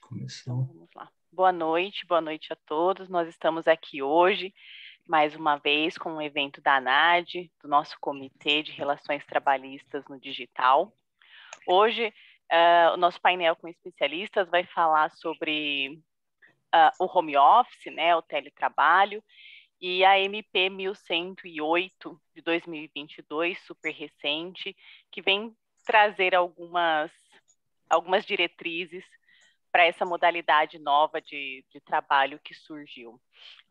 Então, Começou. vamos lá. Boa noite a todos. Nós estamos aqui hoje, mais uma vez, com um evento da ANAD, do nosso Comitê de Relações Trabalhistas no Digital. Hoje, o nosso painel com especialistas vai falar sobre o home office, né, o teletrabalho, e a MP 1108 de 2022, super recente, que vem trazer algumas diretrizes para essa modalidade nova de trabalho que surgiu.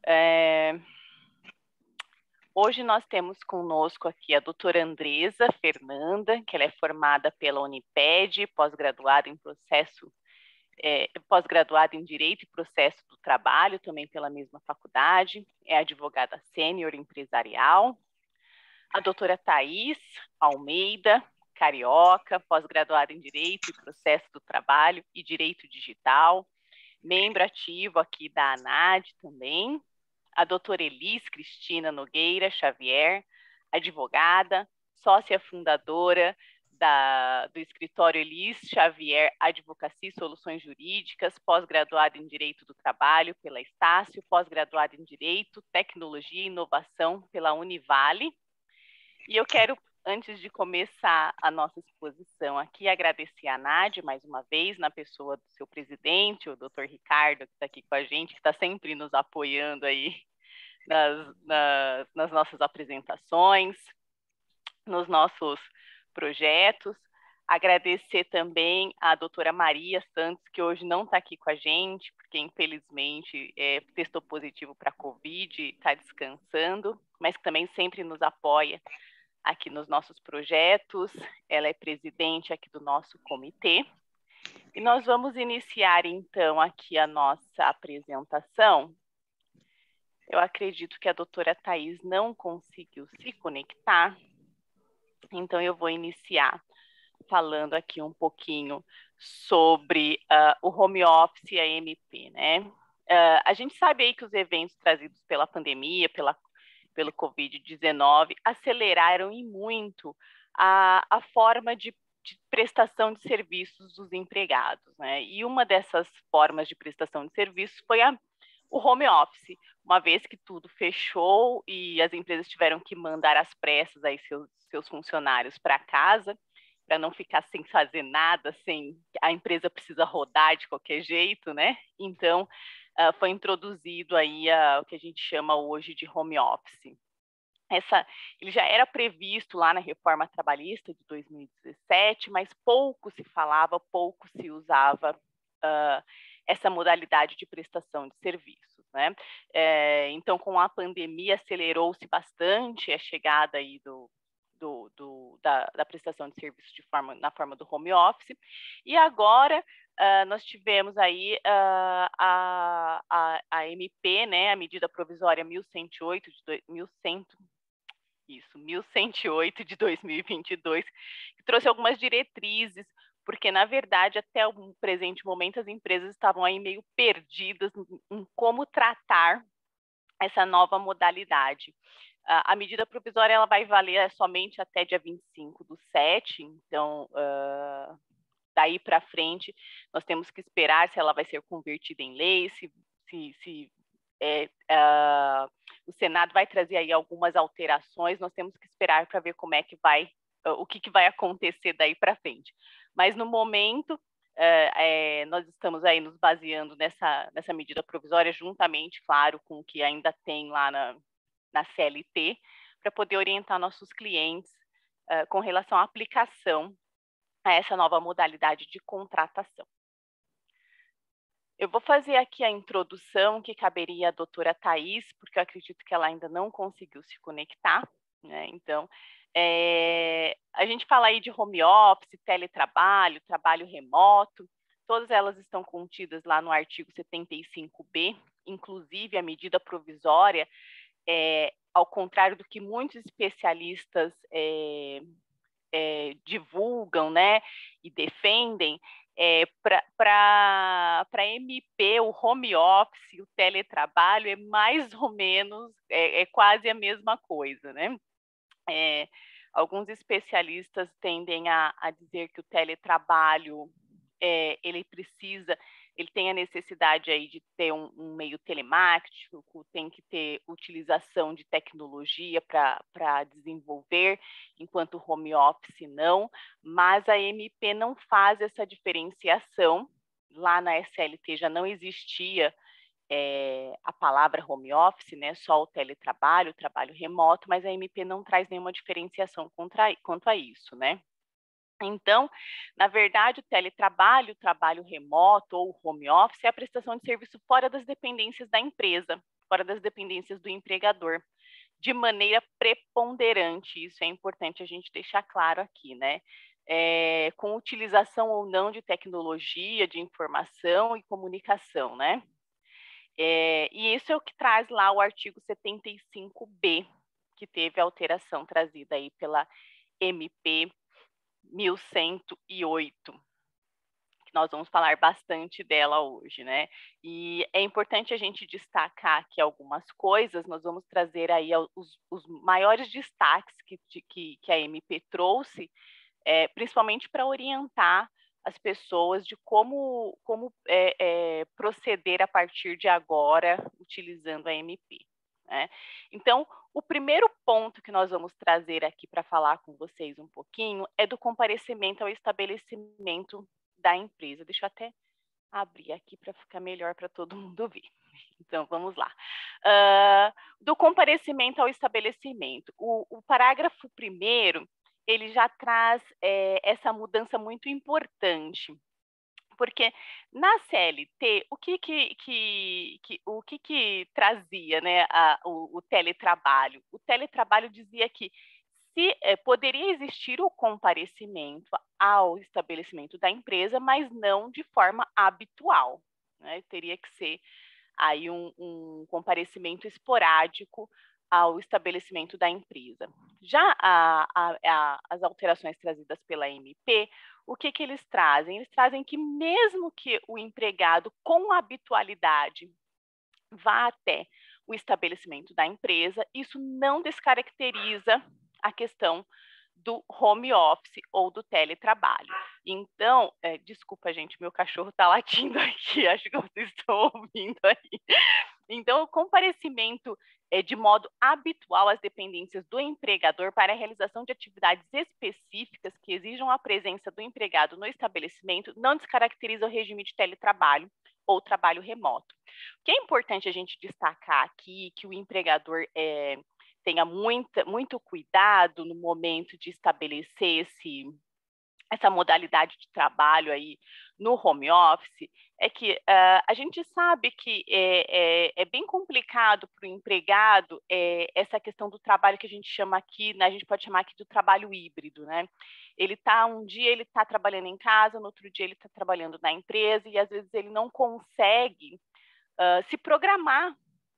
Hoje nós temos conosco aqui a doutora Andresa Fernanda, que ela é formada pela Uniped, pós-graduada em Direito e Processo do Trabalho, também pela mesma faculdade, é advogada sênior empresarial. A doutora Thais Almeida, carioca, pós-graduada em Direito e Processo do Trabalho e Direito Digital, membro ativo aqui da ANAD também. A doutora Elis Cristina Nogueira Xavier, advogada, sócia fundadora do escritório Elis Xavier Advocacia e Soluções Jurídicas, pós-graduada em Direito do Trabalho pela Estácio, pós-graduada em Direito, Tecnologia e Inovação pela Univale. E eu quero, antes de começar a nossa exposição aqui, agradecer a Nádia mais uma vez, na pessoa do seu presidente, o doutor Ricardo, que está aqui com a gente, que está sempre nos apoiando aí nas nossas apresentações, nos nossos projetos. Agradecer também a doutora Maria Santos, que hoje não está aqui com a gente, porque infelizmente testou positivo para a Covid, está descansando, mas que também sempre nos apoia aqui nos nossos projetos. Ela é presidente aqui do nosso comitê. E nós vamos iniciar, então, aqui a nossa apresentação. Eu acredito que a doutora Thais não conseguiu se conectar, então eu vou iniciar falando aqui um pouquinho sobre o home office e a MP, né? A gente sabe aí que os eventos trazidos pela pandemia, pelo Covid-19, aceleraram e muito a forma de prestação de serviços dos empregados, né? E uma dessas formas de prestação de serviços foi o home office, uma vez que tudo fechou e as empresas tiveram que mandar às pressas aí seus funcionários para casa, para não ficar sem fazer nada, a empresa precisa rodar de qualquer jeito, né? Então, foi introduzido aí o que a gente chama hoje de home office. Ele já era previsto lá na reforma trabalhista de 2017, mas pouco se falava, pouco se usava essa modalidade de prestação de serviços, né? Então, com a pandemia, acelerou-se bastante a chegada aí da prestação de serviços na forma do home office, e agora nós tivemos aí a MP, né, a medida provisória 1108 1108 de 2022, que trouxe algumas diretrizes, porque, na verdade, até o presente momento, as empresas estavam aí meio perdidas em como tratar essa nova modalidade. A medida provisória ela vai valer somente até dia 25/7, então, daí para frente, nós temos que esperar se ela vai ser convertida em lei, o Senado vai trazer aí algumas alterações, nós temos que esperar para ver como é que vai, o que vai acontecer daí para frente. Mas, no momento, nós estamos aí nos baseando nessa medida provisória, juntamente, claro, com o que ainda tem lá na CLT, para poder orientar nossos clientes com relação à aplicação a essa nova modalidade de contratação. Eu vou fazer aqui a introdução que caberia à doutora Thais, porque eu acredito que ela ainda não conseguiu se conectar, né? Então, a gente fala aí de home office, teletrabalho, trabalho remoto, todas elas estão contidas lá no artigo 75B, inclusive a medida provisória, ao contrário do que muitos especialistas divulgam, né, e defendem, para a MP, o home office, o teletrabalho é mais ou menos, quase a mesma coisa, né? Alguns especialistas tendem a dizer que o teletrabalho ele precisa ele tem a necessidade aí de ter um meio telemático, tem que ter utilização de tecnologia para desenvolver, enquanto home office não, mas a MP não faz essa diferenciação. Lá na SLT já não existia a palavra home office, né, só o teletrabalho, o trabalho remoto, mas a MP não traz nenhuma diferenciação quanto a isso, né? Então, na verdade, o teletrabalho, o trabalho remoto ou home office é a prestação de serviço fora das dependências da empresa, fora das dependências do empregador, de maneira preponderante. Isso é importante a gente deixar claro aqui, né? Com utilização ou não de tecnologia, de informação e comunicação, né? E isso é o que traz lá o artigo 75B, que teve a alteração trazida aí pela MP 1108, que nós vamos falar bastante dela hoje, né? E é importante a gente destacar aqui algumas coisas, nós vamos trazer aí os maiores destaques que a MP trouxe, principalmente para orientar as pessoas de como proceder a partir de agora, utilizando a MP. Né? Então, o primeiro ponto que nós vamos trazer aqui para falar com vocês um pouquinho é do comparecimento ao estabelecimento da empresa. Deixa eu até abrir aqui para ficar melhor para todo mundo ver. Então, vamos lá. Do comparecimento ao estabelecimento. O parágrafo primeiro, ele já traz essa mudança muito importante, porque na CLT, o que trazia, né, o teletrabalho? O teletrabalho dizia que poderia existir o comparecimento ao estabelecimento da empresa, mas não de forma habitual, né? Teria que ser aí um comparecimento esporádico ao estabelecimento da empresa. Já as alterações trazidas pela MP, o que eles trazem? Eles trazem que mesmo que o empregado com habitualidade vá até o estabelecimento da empresa, isso não descaracteriza a questão do home office ou do teletrabalho. Então, desculpa, gente, meu cachorro está latindo aqui, acho que vocês estão ouvindo aí. Então, o comparecimento de modo habitual às dependências do empregador para a realização de atividades específicas que exijam a presença do empregado no estabelecimento não descaracteriza o regime de teletrabalho ou trabalho remoto. O que é importante a gente destacar aqui, que o empregador tenha muito cuidado no momento de estabelecer essa modalidade de trabalho aí no home office, é que a gente sabe que é bem complicado para o empregado essa questão do trabalho que a gente chama aqui, né, a gente pode chamar aqui do trabalho híbrido, né? Um dia ele está trabalhando em casa, no outro dia ele está trabalhando na empresa, e às vezes ele não consegue se programar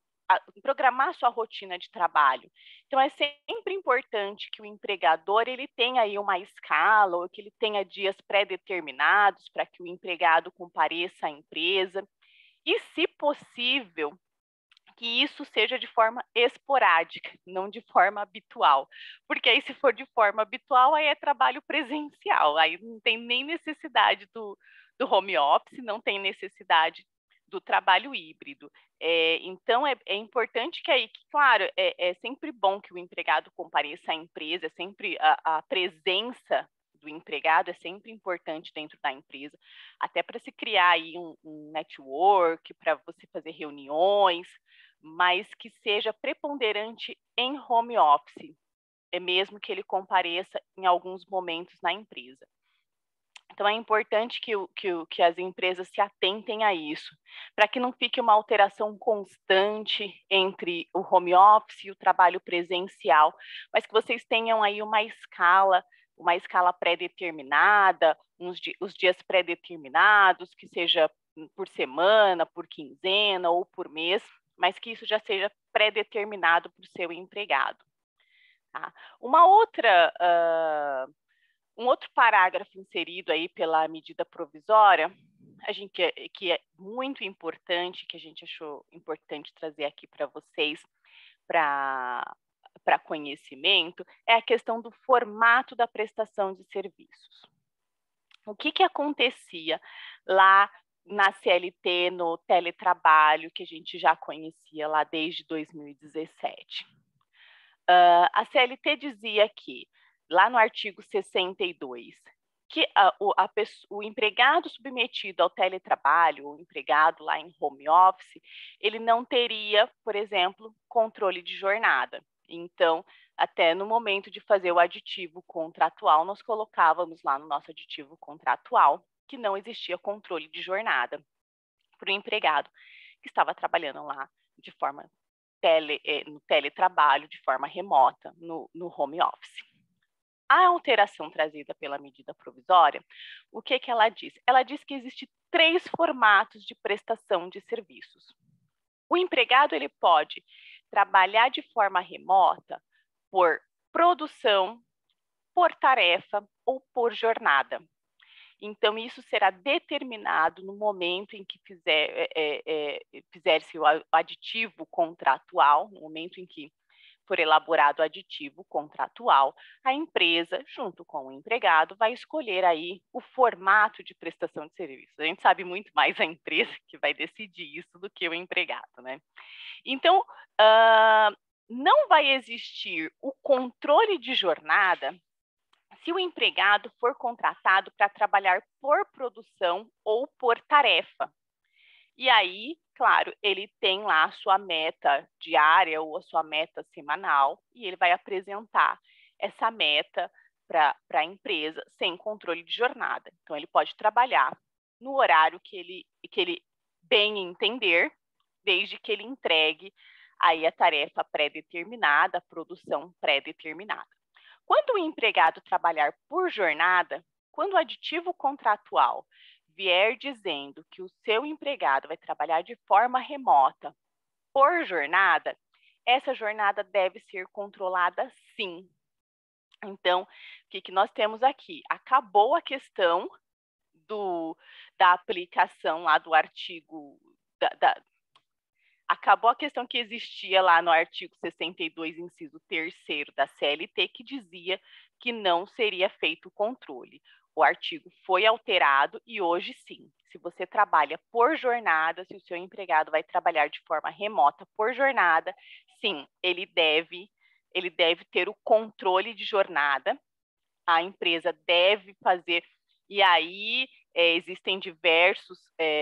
sua rotina de trabalho. Então, é sempre importante que o empregador ele tenha aí uma escala, ou que ele tenha dias pré-determinados para que o empregado compareça à empresa, e, se possível, que isso seja de forma esporádica, não de forma habitual. Porque aí, se for de forma habitual, aí é trabalho presencial, aí não tem nem necessidade do home office, não tem necessidade do trabalho híbrido. Então, é importante claro, é sempre bom que o empregado compareça à empresa, é sempre a presença do empregado é sempre importante dentro da empresa, até para se criar aí um network, para você fazer reuniões, mas que seja preponderante em home office, mesmo que ele compareça em alguns momentos na empresa. Então, é importante que as empresas se atentem a isso, para que não fique uma alteração constante entre o home office e o trabalho presencial, mas que vocês tenham aí uma escala pré-determinada, os dias pré-determinados, que seja por semana, por quinzena ou por mês, mas que isso já seja pré-determinado para o seu empregado. Tá? Um outro parágrafo inserido aí pela medida provisória, que é muito importante, que a gente achou importante trazer aqui para vocês, para conhecimento, é a questão do formato da prestação de serviços. O que acontecia lá na CLT, no teletrabalho, que a gente já conhecia lá desde 2017. A CLT dizia que, lá no artigo 62, que o empregado submetido ao teletrabalho, o empregado lá em home office, ele não teria, por exemplo, controle de jornada. Então, até no momento de fazer o aditivo contratual, nós colocávamos lá no nosso aditivo contratual que não existia controle de jornada para o empregado que estava trabalhando lá de forma no teletrabalho, de forma remota, no home office. A alteração trazida pela medida provisória, o que ela diz? Ela diz que existem 3 formatos de prestação de serviços. O empregado ele pode trabalhar de forma remota por produção, por tarefa ou por jornada. Então, isso será determinado no momento em que fizer-se o aditivo contratual, no momento em que for elaborado o aditivo contratual, a empresa, junto com o empregado, vai escolher aí o formato de prestação de serviços. A gente sabe muito mais a empresa que vai decidir isso do que o empregado, né? Então, não vai existir o controle de jornada se o empregado for contratado para trabalhar por produção ou por tarefa. E aí, claro, ele tem lá a sua meta diária ou a sua meta semanal e ele vai apresentar essa meta para a empresa sem controle de jornada. Então, ele pode trabalhar no horário que ele bem entender, desde que ele entregue aí a tarefa pré-determinada, a produção pré-determinada. Quando o empregado trabalhar por jornada, quando o aditivo contratual vier dizendo que o seu empregado vai trabalhar de forma remota por jornada, essa jornada deve ser controlada sim. Então, o que nós temos aqui? Acabou a questão da aplicação lá do artigo... Acabou a questão que existia lá no artigo 62, inciso 3º da CLT, que dizia que não seria feito o controle. O artigo foi alterado e hoje sim, se você trabalha por jornada, se o seu empregado vai trabalhar de forma remota por jornada, sim, ele deve ter o controle de jornada, a empresa deve fazer, e aí existem diversos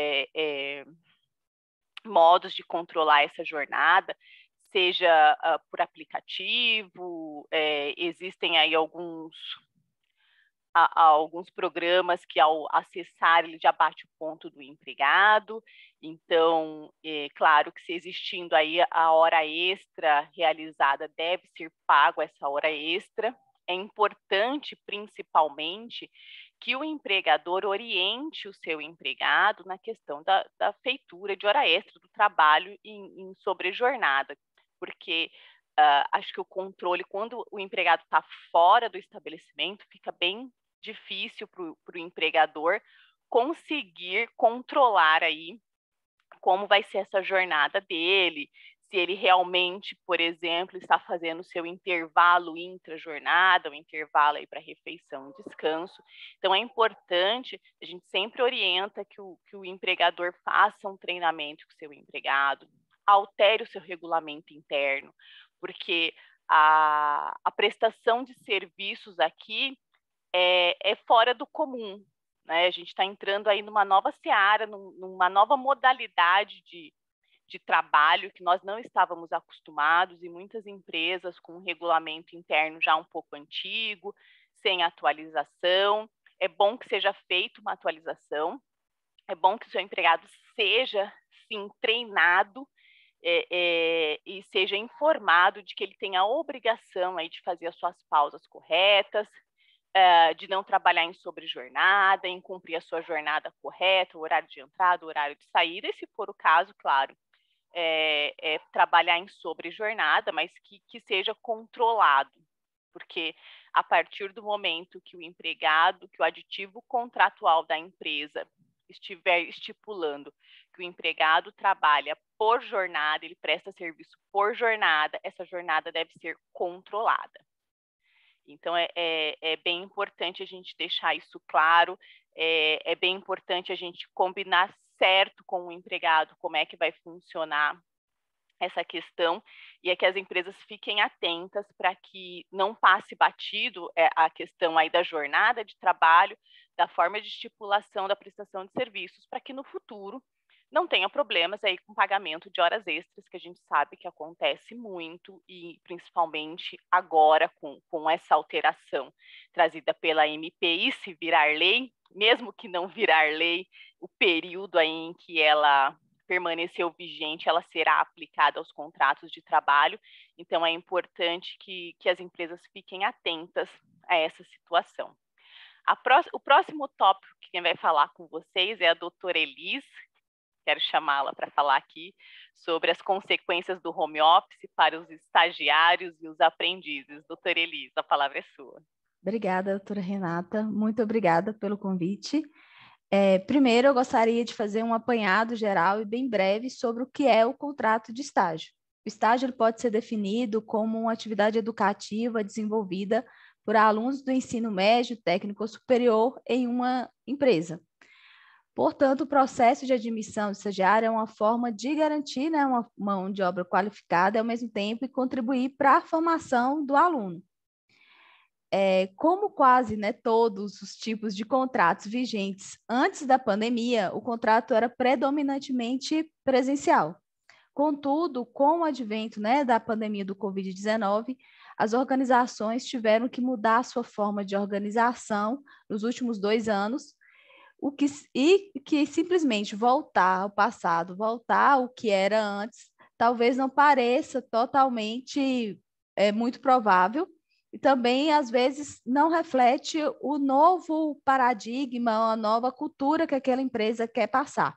modos de controlar essa jornada, seja por aplicativo, existem aí alguns programas que ao acessar ele já bate o ponto do empregado, então, claro que se existindo aí a hora extra realizada, deve ser pago essa hora extra. É importante, principalmente, que o empregador oriente o seu empregado na questão da feitura de hora extra, do trabalho em sobrejornada, porque acho que o controle, quando o empregado está fora do estabelecimento, fica bem difícil para o empregador conseguir controlar aí como vai ser essa jornada dele, se ele realmente, por exemplo, está fazendo o seu intervalo intra-jornada, o intervalo aí para refeição e descanso. Então, é importante, a gente sempre orienta que o empregador faça um treinamento com o seu empregado, altere o seu regulamento interno, porque a prestação de serviços aqui é fora do comum, né? A gente está entrando aí numa nova seara, numa nova modalidade de trabalho que nós não estávamos acostumados e muitas empresas com um regulamento interno já um pouco antigo, sem atualização. É bom que seja feita uma atualização, é bom que o seu empregado seja, sim, treinado e seja informado de que ele tem a obrigação aí de fazer as suas pausas corretas, de não trabalhar em sobrejornada, em cumprir a sua jornada correta, o horário de entrada, o horário de saída, e se for o caso, claro, trabalhar em sobrejornada, mas que seja controlado, porque a partir do momento que o empregado, que o aditivo contratual da empresa estiver estipulando que o empregado trabalha por jornada, ele presta serviço por jornada, essa jornada deve ser controlada. Então, é bem importante a gente deixar isso claro, é bem importante a gente combinar certo com o empregado como é que vai funcionar essa questão, e é que as empresas fiquem atentas para que não passe batido a questão aí da jornada de trabalho, da forma de estipulação da prestação de serviços, para que no futuro não tenha problemas aí com pagamento de horas extras, que a gente sabe que acontece muito, e principalmente agora com essa alteração trazida pela MP, e se virar lei, mesmo que não virar lei, o período aí em que ela permaneceu vigente, ela será aplicada aos contratos de trabalho. Então, é importante que as empresas fiquem atentas a essa situação. O próximo tópico que quem vai falar com vocês é a doutora Elis. Quero chamá-la para falar aqui sobre as consequências do home office para os estagiários e os aprendizes. Doutora Elis, a palavra é sua. Obrigada, doutora Renata. Muito obrigada pelo convite. Primeiro, eu gostaria de fazer um apanhado geral e bem breve sobre o que é o contrato de estágio. O estágio ele pode ser definido como uma atividade educativa desenvolvida por alunos do ensino médio, técnico ou superior em uma empresa. Portanto, o processo de admissão de estagiário é uma forma de garantir, né, uma mão de obra qualificada e, ao mesmo tempo, contribuir para a formação do aluno. Como quase, né, todos os tipos de contratos vigentes antes da pandemia, o contrato era predominantemente presencial. Contudo, com o advento, né, da pandemia do Covid-19, as organizações tiveram que mudar a sua forma de organização nos últimos 2 anos, que simplesmente voltar ao passado, voltar ao que era antes, talvez não pareça totalmente muito provável, e também, às vezes, não reflete o novo paradigma, a nova cultura que aquela empresa quer passar.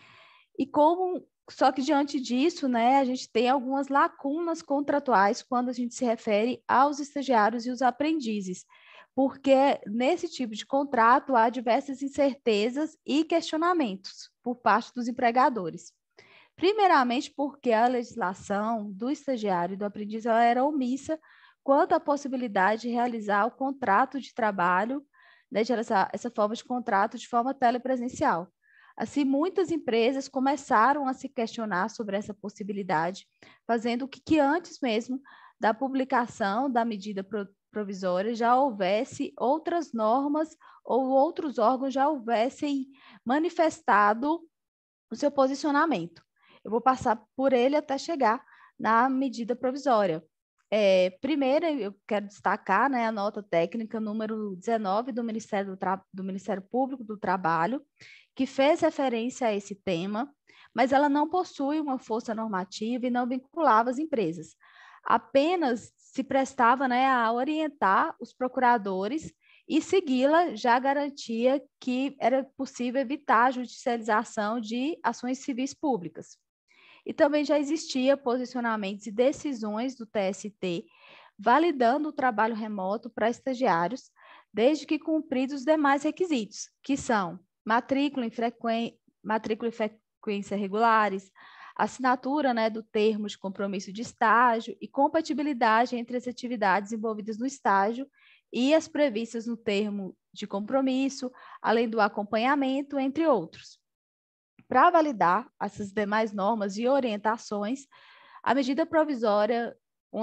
Só que diante disso, né, a gente tem algumas lacunas contratuais quando a gente se refere aos estagiários e os aprendizes, porque nesse tipo de contrato há diversas incertezas e questionamentos por parte dos empregadores. Primeiramente, porque a legislação do estagiário e do aprendiz ela era omissa quanto à possibilidade de realizar o contrato de trabalho, né, de essa forma de contrato de forma telepresencial. Assim, muitas empresas começaram a se questionar sobre essa possibilidade, fazendo que antes mesmo da publicação da medida provisória já houvesse outras normas ou outros órgãos já houvessem manifestado o seu posicionamento. Eu vou passar por ele até chegar na medida provisória. Primeiro, eu quero destacar, né, a nota técnica número 19 do Ministério Público do Trabalho, que fez referência a esse tema, mas ela não possui uma força normativa e não vinculava as empresas. Apenas se prestava, né, a orientar os procuradores, e segui-la já garantia que era possível evitar a judicialização de ações civis públicas. E também já existia posicionamentos e decisões do TST validando o trabalho remoto para estagiários, desde que cumpridos os demais requisitos, que são matrícula e frequência regulares, assinatura, né, do termo de compromisso de estágio e compatibilidade entre as atividades envolvidas no estágio e as previstas no termo de compromisso, além do acompanhamento, entre outros. Para validar essas demais normas e orientações, a medida provisória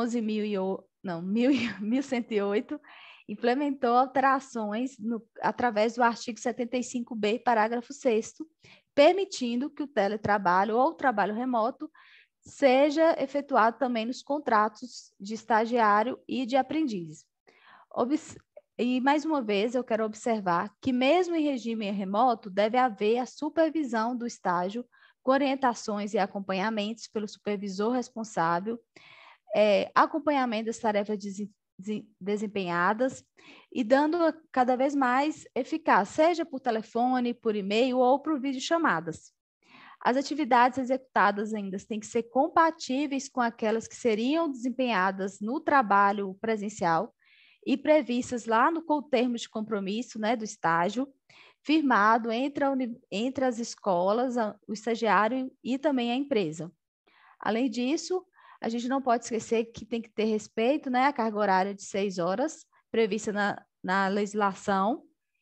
11.108 implementou alterações através do artigo 75b, parágrafo 6º, permitindo que o teletrabalho ou o trabalho remoto seja efetuado também nos contratos de estagiário e de aprendizes. E, mais uma vez, eu quero observar que, mesmo em regime remoto, deve haver a supervisão do estágio, com orientações e acompanhamentos pelo supervisor responsável, acompanhamento das tarefas desempenhadas e dando cada vez mais eficaz, seja por telefone, por e-mail ou por videochamadas. As atividades executadas ainda têm que ser compatíveis com aquelas que seriam desempenhadas no trabalho presencial e previstas lá no termo de compromisso, né, do estágio, firmado entre as escolas, o estagiário e também a empresa. Além disso, a gente não pode esquecer que tem que ter respeito, né, à carga horária de 6 horas, prevista na legislação,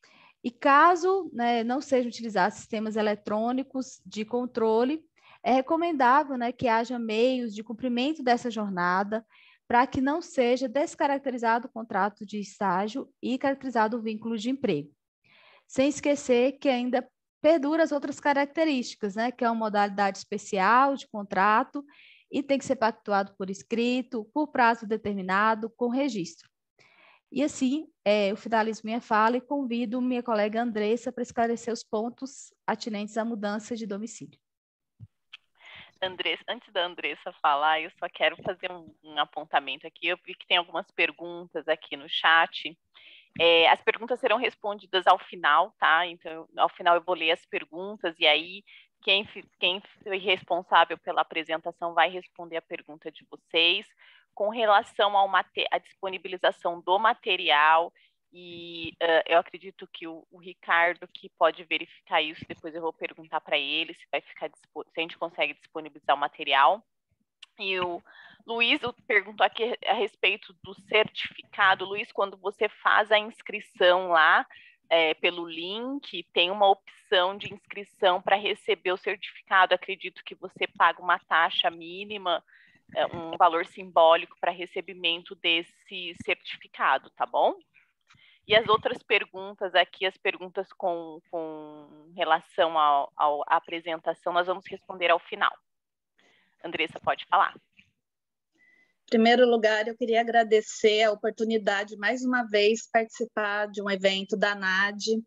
E caso, né, não sejam utilizados sistemas eletrônicos de controle, é recomendável, né, que haja meios de cumprimento dessa jornada para que não seja descaracterizado o contrato de estágio e caracterizado o vínculo de emprego. Sem esquecer que ainda perdura as outras características, né, que é uma modalidade especial de contrato e tem que ser pactuado por escrito, por prazo determinado, com registro. E assim, eu finalizo minha fala e convido minha colega Andressa para esclarecer os pontos atinentes à mudança de domicílio. Andressa, antes da Andressa falar, eu só quero fazer um apontamento aqui. Eu vi que tem algumas perguntas aqui no chat. As perguntas serão respondidas ao final, tá? Então, ao final eu vou ler as perguntas e aí quem foi responsável pela apresentação vai responder a pergunta de vocês com relação à disponibilização do material. E eu acredito que o Ricardo que pode verificar isso, depois eu vou perguntar para ele se a gente consegue disponibilizar o material. E o Luiz perguntou aqui a respeito do certificado. Luiz, quando você faz a inscrição lá pelo link, tem uma opção de inscrição para receber o certificado. Acredito que você paga uma taxa mínima, um valor simbólico para recebimento desse certificado, tá bom? E as outras perguntas aqui, as perguntas com relação à apresentação, nós vamos responder ao final. Andressa, pode falar. Em primeiro lugar, eu queria agradecer a oportunidade, mais uma vez, participar de um evento da ANAD,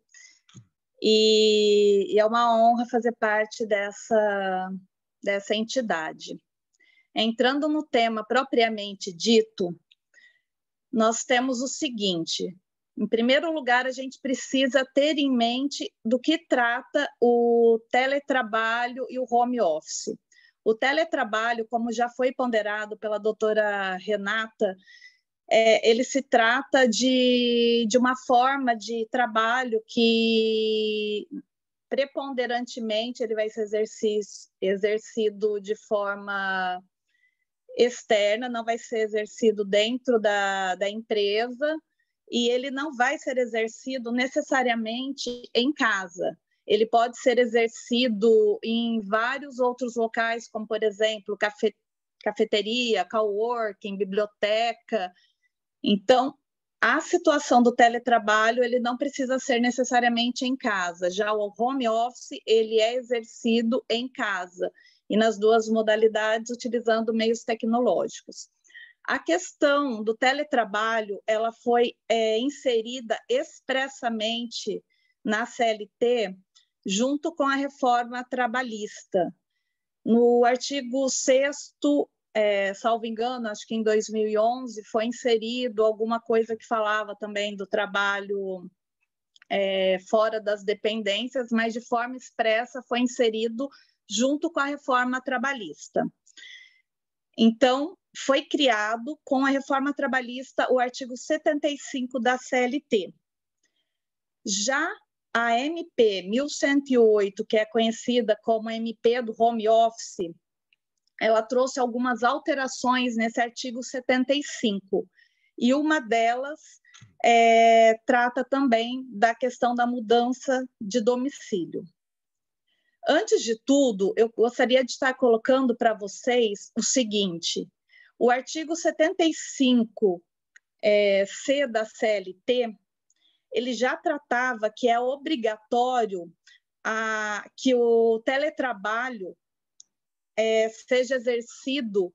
e é uma honra fazer parte dessa entidade. Entrando no tema propriamente dito, nós temos o seguinte: em primeiro lugar, a gente precisa ter em mente do que trata o teletrabalho e o home office. O teletrabalho, como já foi ponderado pela doutora Renata, ele se trata de uma forma de trabalho que, preponderantemente, ele vai ser exercido de forma externa, não vai ser exercido dentro da empresa, e ele não vai ser exercido necessariamente em casa. Ele pode ser exercido em vários outros locais, como, por exemplo, cafeteria, coworking, biblioteca. Então, a situação do teletrabalho, ele não precisa ser necessariamente em casa. Já o home office, ele é exercido em casa, e nas duas modalidades, utilizando meios tecnológicos. A questão do teletrabalho, ela foi inserida expressamente na CLT, junto com a reforma trabalhista. No artigo 6º, salvo engano, acho que em 2011, foi inserido alguma coisa que falava também do trabalho fora das dependências, mas de forma expressa foi inserido junto com a reforma trabalhista. Então, foi criado com a reforma trabalhista o artigo 75 da CLT. Já a MP 1108, que é conhecida como MP do home office, ela trouxe algumas alterações nesse artigo 75, e uma delas trata também da questão da mudança de domicílio. Antes de tudo, eu gostaria de estar colocando para vocês o seguinte: o artigo 75 C da CLT, ele já tratava que é obrigatório que o teletrabalho seja exercido,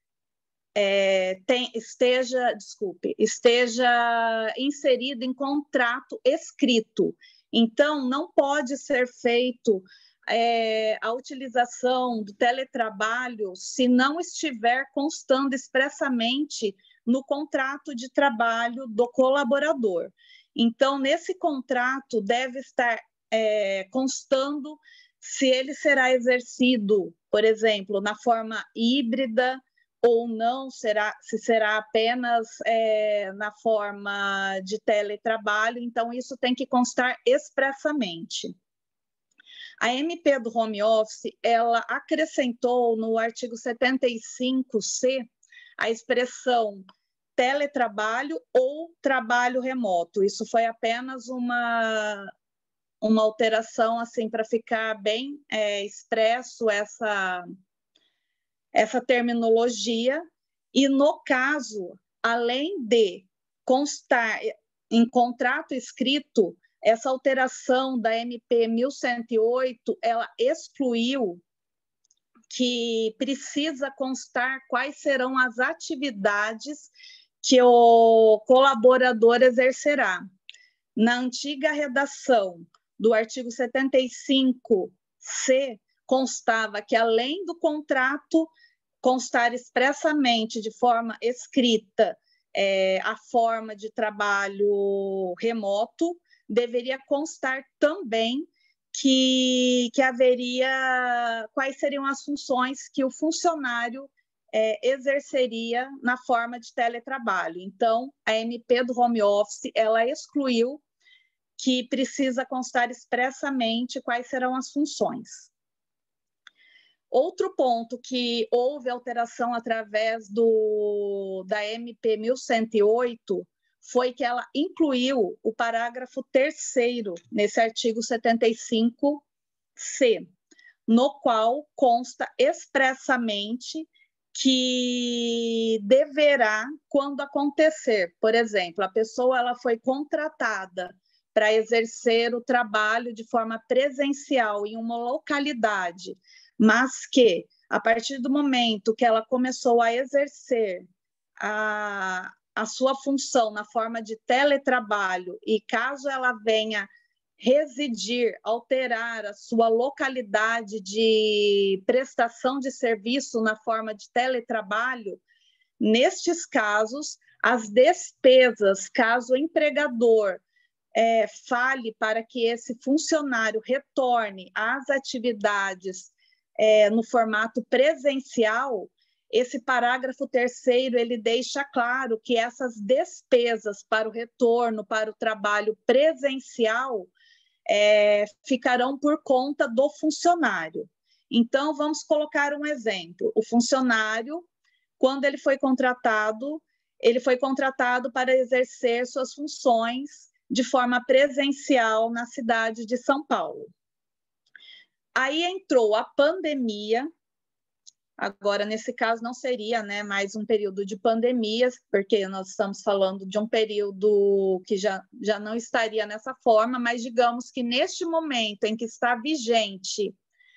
esteja inserido em contrato escrito. Então, não pode ser feito a utilização do teletrabalho se não estiver constando expressamente no contrato de trabalho do colaborador. Então, nesse contrato deve estar constando se ele será exercido, por exemplo, na forma híbrida ou não, se será apenas na forma de teletrabalho. Então, isso tem que constar expressamente. A MP do home office, ela acrescentou no artigo 75C a expressão teletrabalho ou trabalho remoto. Isso foi apenas uma uma alteração assim para ficar bem expresso essa terminologia, e no caso, além de constar em contrato escrito, essa alteração da MP 1108, ela excluiu que precisa constar quais serão as atividades que o colaborador exercerá. Na antiga redação do artigo 75C, constava que, além do contrato constar expressamente de forma escrita a forma de trabalho remoto, deveria constar também que haveria quais seriam as funções que o funcionário exerceria na forma de teletrabalho. Então, a MP do home office, ela excluiu que precisa constar expressamente quais serão as funções. Outro ponto que houve alteração através da MP 1108 foi que ela incluiu o parágrafo 3º nesse artigo 75C, no qual consta expressamente que deverá, quando acontecer, por exemplo, a pessoa ela foi contratada para exercer o trabalho de forma presencial em uma localidade, mas que, a partir do momento que ela começou a exercer a sua função na forma de teletrabalho, e caso ela venha residir, alterar a sua localidade de prestação de serviço na forma de teletrabalho, nestes casos, as despesas, caso o empregador fale para que esse funcionário retorne às atividades no formato presencial, esse parágrafo 3º, ele deixa claro que essas despesas para o retorno, para o trabalho presencial, ficarão por conta do funcionário. Então, vamos colocar um exemplo. O funcionário, quando ele foi contratado para exercer suas funções de forma presencial na cidade de São Paulo. Aí entrou a pandemia. Agora, nesse caso, não seria mais um período de pandemia, porque nós estamos falando de um período que já não estaria nessa forma, mas digamos que neste momento em que está vigente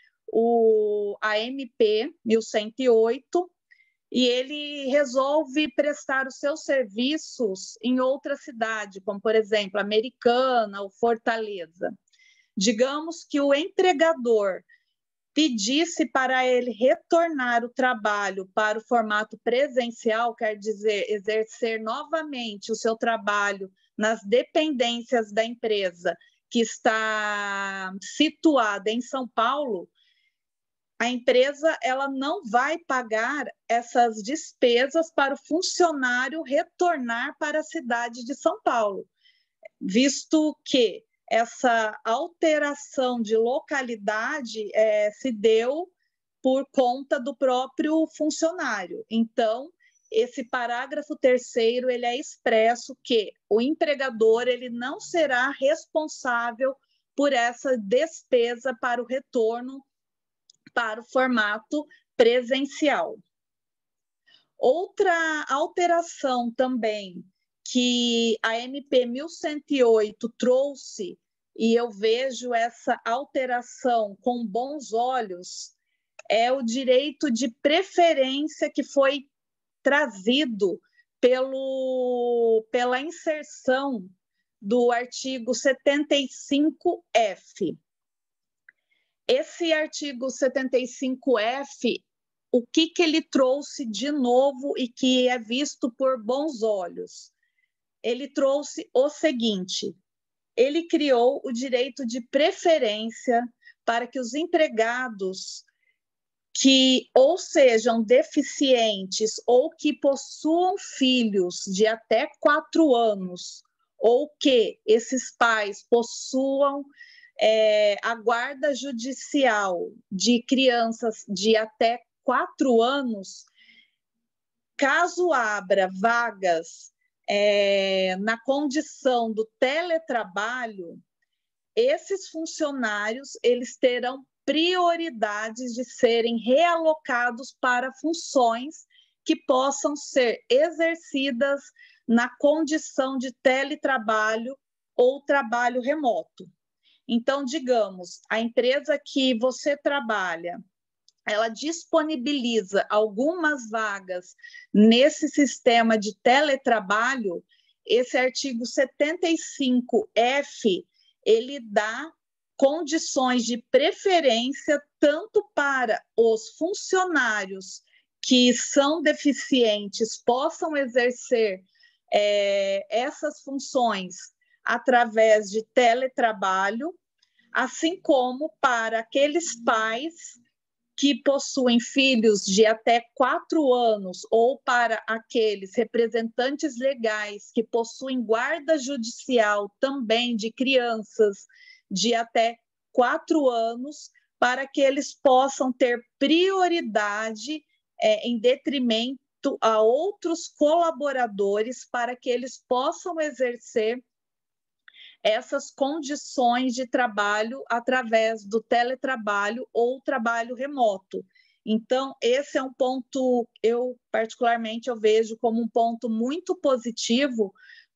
a MP 1108, e ele resolve prestar os seus serviços em outra cidade, como, por exemplo, Americana ou Fortaleza. Digamos que o empregador pedisse para ele retornar o trabalho para o formato presencial, quer dizer, exercer novamente o seu trabalho nas dependências da empresa que está situada em São Paulo, a empresa ela não vai pagar essas despesas para o funcionário retornar para a cidade de São Paulo, visto que essa alteração de localidade se deu por conta do próprio funcionário. Então, esse parágrafo 3º, ele é expresso que o empregador ele não será responsável por essa despesa para o retorno para o formato presencial. Outra alteração também que a MP 1108 trouxe, e eu vejo essa alteração com bons olhos, é o direito de preferência que foi trazido pela inserção do artigo 75F. Esse artigo 75F, o que ele trouxe de novo e que é visto por bons olhos? Ele trouxe o seguinte: ele criou o direito de preferência para que os empregados que ou sejam deficientes ou que possuam filhos de até 4 anos, ou que esses pais possuam a guarda judicial de crianças de até 4 anos, caso abra vagas na condição do teletrabalho, esses funcionários eles terão prioridades de serem realocados para funções que possam ser exercidas na condição de teletrabalho ou trabalho remoto. Então, digamos, a empresa que você trabalha, ela disponibiliza algumas vagas nesse sistema de teletrabalho, esse artigo 75F, ele dá condições de preferência tanto para os funcionários que são deficientes possam exercer essas funções através de teletrabalho, assim como para aqueles pais que possuem filhos de até 4 anos ou para aqueles representantes legais que possuem guarda judicial também de crianças de até 4 anos, para que eles possam ter prioridade em detrimento a outros colaboradores, para que eles possam exercer essas condições de trabalho através do teletrabalho ou trabalho remoto. Então, esse é um ponto, particularmente eu vejo como um ponto muito positivo,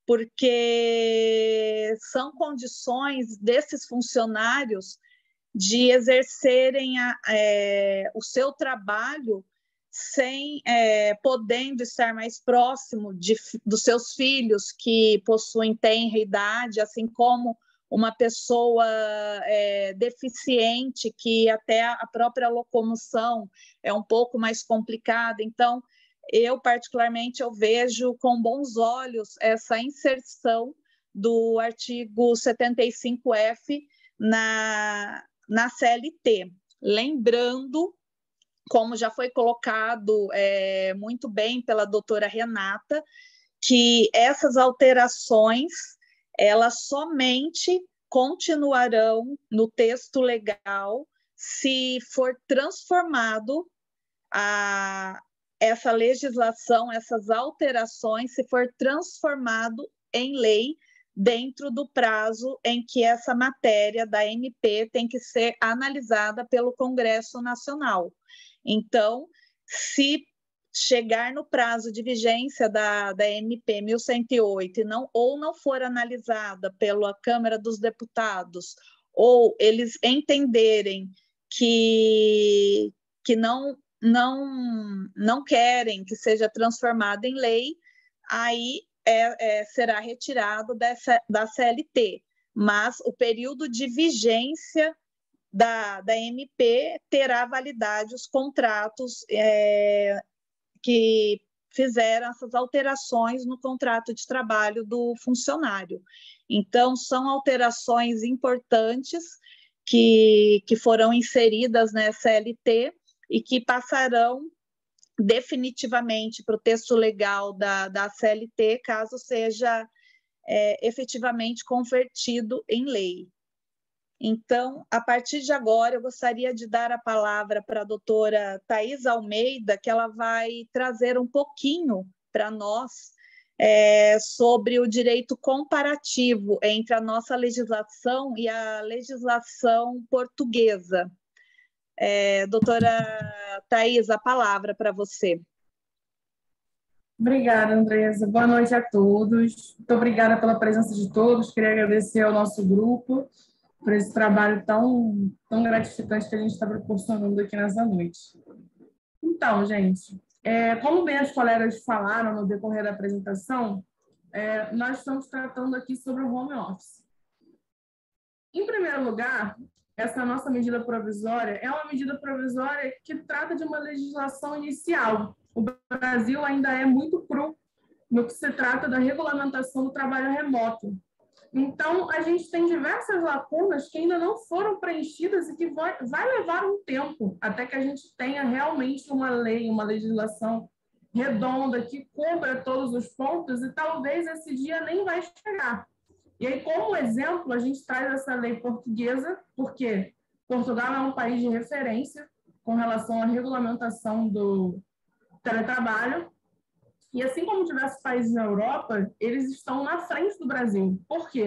porque são condições desses funcionários de exercerem o seu trabalho sem podendo estar mais próximo dos seus filhos que possuem tenra idade, assim como uma pessoa deficiente que até a própria locomoção é um pouco mais complicada. Então, eu particularmente eu vejo com bons olhos essa inserção do artigo 75F na CLT, lembrando, como já foi colocado muito bem pela doutora Renata, que essas alterações, elas somente continuarão no texto legal se for transformado essa legislação, essas alterações, se for transformado em lei dentro do prazo em que essa matéria da MP tem que ser analisada pelo Congresso Nacional. Então, se chegar no prazo de vigência da MP 1108 ou não for analisada pela Câmara dos Deputados, ou eles entenderem que não querem que seja transformada em lei, aí será retirado da CLT. Mas o período de vigência da MP terá validade os contratos que fizeram essas alterações no contrato de trabalho do funcionário. Então, são alterações importantes que foram inseridas na CLT e que passarão definitivamente para o texto legal da CLT, caso seja efetivamente convertido em lei. Então, a partir de agora, eu gostaria de dar a palavra para a doutora Thais Almeida, que ela vai trazer um pouquinho para nós sobre o direito comparativo entre a nossa legislação e a legislação portuguesa. Doutora Thais, a palavra para você. Obrigada, Andresa. Boa noite a todos. Muito obrigada pela presença de todos. Queria agradecer ao nosso grupo por esse trabalho tão gratificante que a gente está proporcionando aqui nessa noite. Então, gente, como bem os colegas falaram no decorrer da apresentação, nós estamos tratando aqui sobre o home office. Em primeiro lugar, essa nossa medida provisória é uma medida provisória que trata de uma legislação inicial. O Brasil ainda é muito cru no que se trata da regulamentação do trabalho remoto. Então, a gente tem diversas lacunas que ainda não foram preenchidas e que vai levar um tempo até que a gente tenha realmente uma lei, uma legislação redonda que cubra todos os pontos e talvez esse dia nem vai chegar. E aí, como exemplo, a gente traz essa lei portuguesa, porque Portugal é um país de referência com relação à regulamentação do teletrabalho. E assim como diversos países na Europa, eles estão na frente do Brasil. Por quê?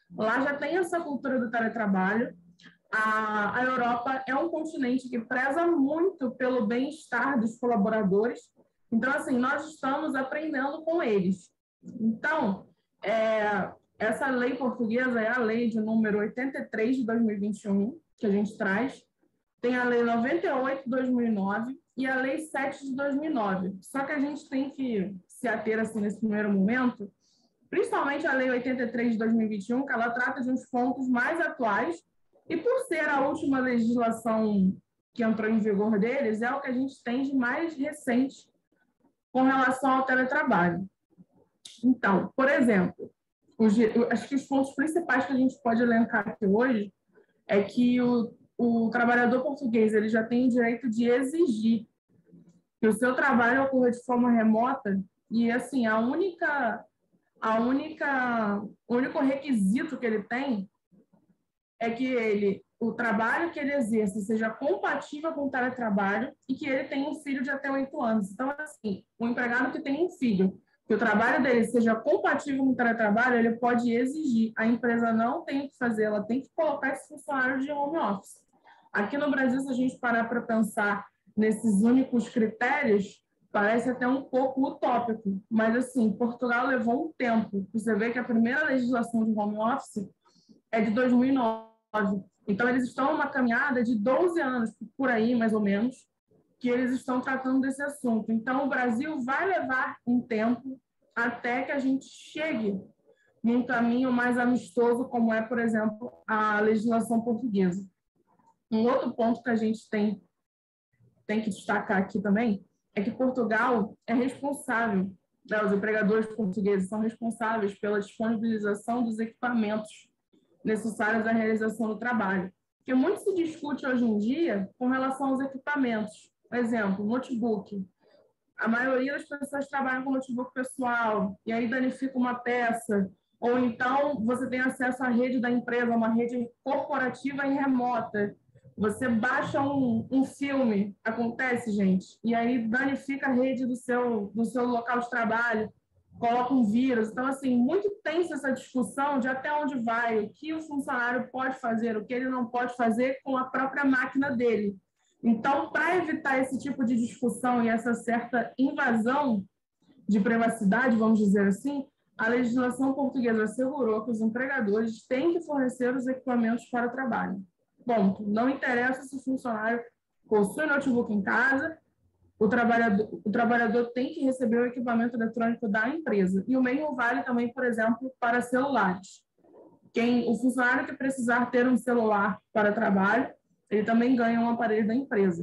Lá já tem essa cultura do teletrabalho. A Europa é um continente que preza muito pelo bem-estar dos colaboradores. Então, assim, nós estamos aprendendo com eles. Então, essa lei portuguesa é a lei de número 83 de 2021, que a gente traz. Tem a lei 98 de 2009 e a lei 7 de 2009. Só que a gente tem que se ater, assim, nesse primeiro momento, principalmente a lei 83 de 2021, que ela trata de uns pontos mais atuais, e por ser a última legislação que entrou em vigor deles, é o que a gente tem de mais recente com relação ao teletrabalho. Então, por exemplo, acho que os pontos principais que a gente pode elencar aqui hoje é que o trabalhador português ele já tem o direito de exigir que o seu trabalho ocorra de forma remota e, assim, o único requisito que ele tem é que o trabalho que ele exerça seja compatível com o teletrabalho e que ele tenha um filho de até 8 anos. Então, assim, o empregado que tem um filho, que o trabalho dele seja compatível com o teletrabalho, ele pode exigir. A empresa não tem o que fazer, ela tem que colocar esse funcionário de home office. Aqui no Brasil, se a gente parar para pensar nesses únicos critérios, parece até um pouco utópico, mas, assim, Portugal levou um tempo. Você vê que a primeira legislação de home office é de 2009. Então, eles estão numa caminhada de 12 anos, por aí, mais ou menos, que eles estão tratando desse assunto. Então, o Brasil vai levar um tempo até que a gente chegue num caminho mais amistoso, como é, por exemplo, a legislação portuguesa. Um outro ponto que a gente tem que destacar aqui também é que Portugal é responsável, né, os empregadores portugueses são responsáveis pela disponibilização dos equipamentos necessários à realização do trabalho. Porque muito se discute hoje em dia com relação aos equipamentos. Por exemplo, notebook. A maioria das pessoas trabalham com notebook pessoal e aí danifica uma peça. Ou então você tem acesso à rede da empresa, uma rede corporativa e remota. Você baixa um filme, acontece, gente, e aí danifica a rede do seu local de trabalho, coloca um vírus. Então, assim, muito tensa essa discussão de até onde vai, o que o funcionário pode fazer, o que ele não pode fazer com a própria máquina dele. Então, para evitar esse tipo de discussão e essa certa invasão de privacidade, vamos dizer assim, a legislação portuguesa assegurou que os empregadores têm que fornecer os equipamentos para o trabalho. Ponto. Não interessa se o funcionário possui notebook em casa, o trabalhador tem que receber o equipamento eletrônico da empresa. E o mesmo vale também, por exemplo, para celulares. O funcionário que precisar ter um celular para trabalho, ele também ganha um aparelho da empresa.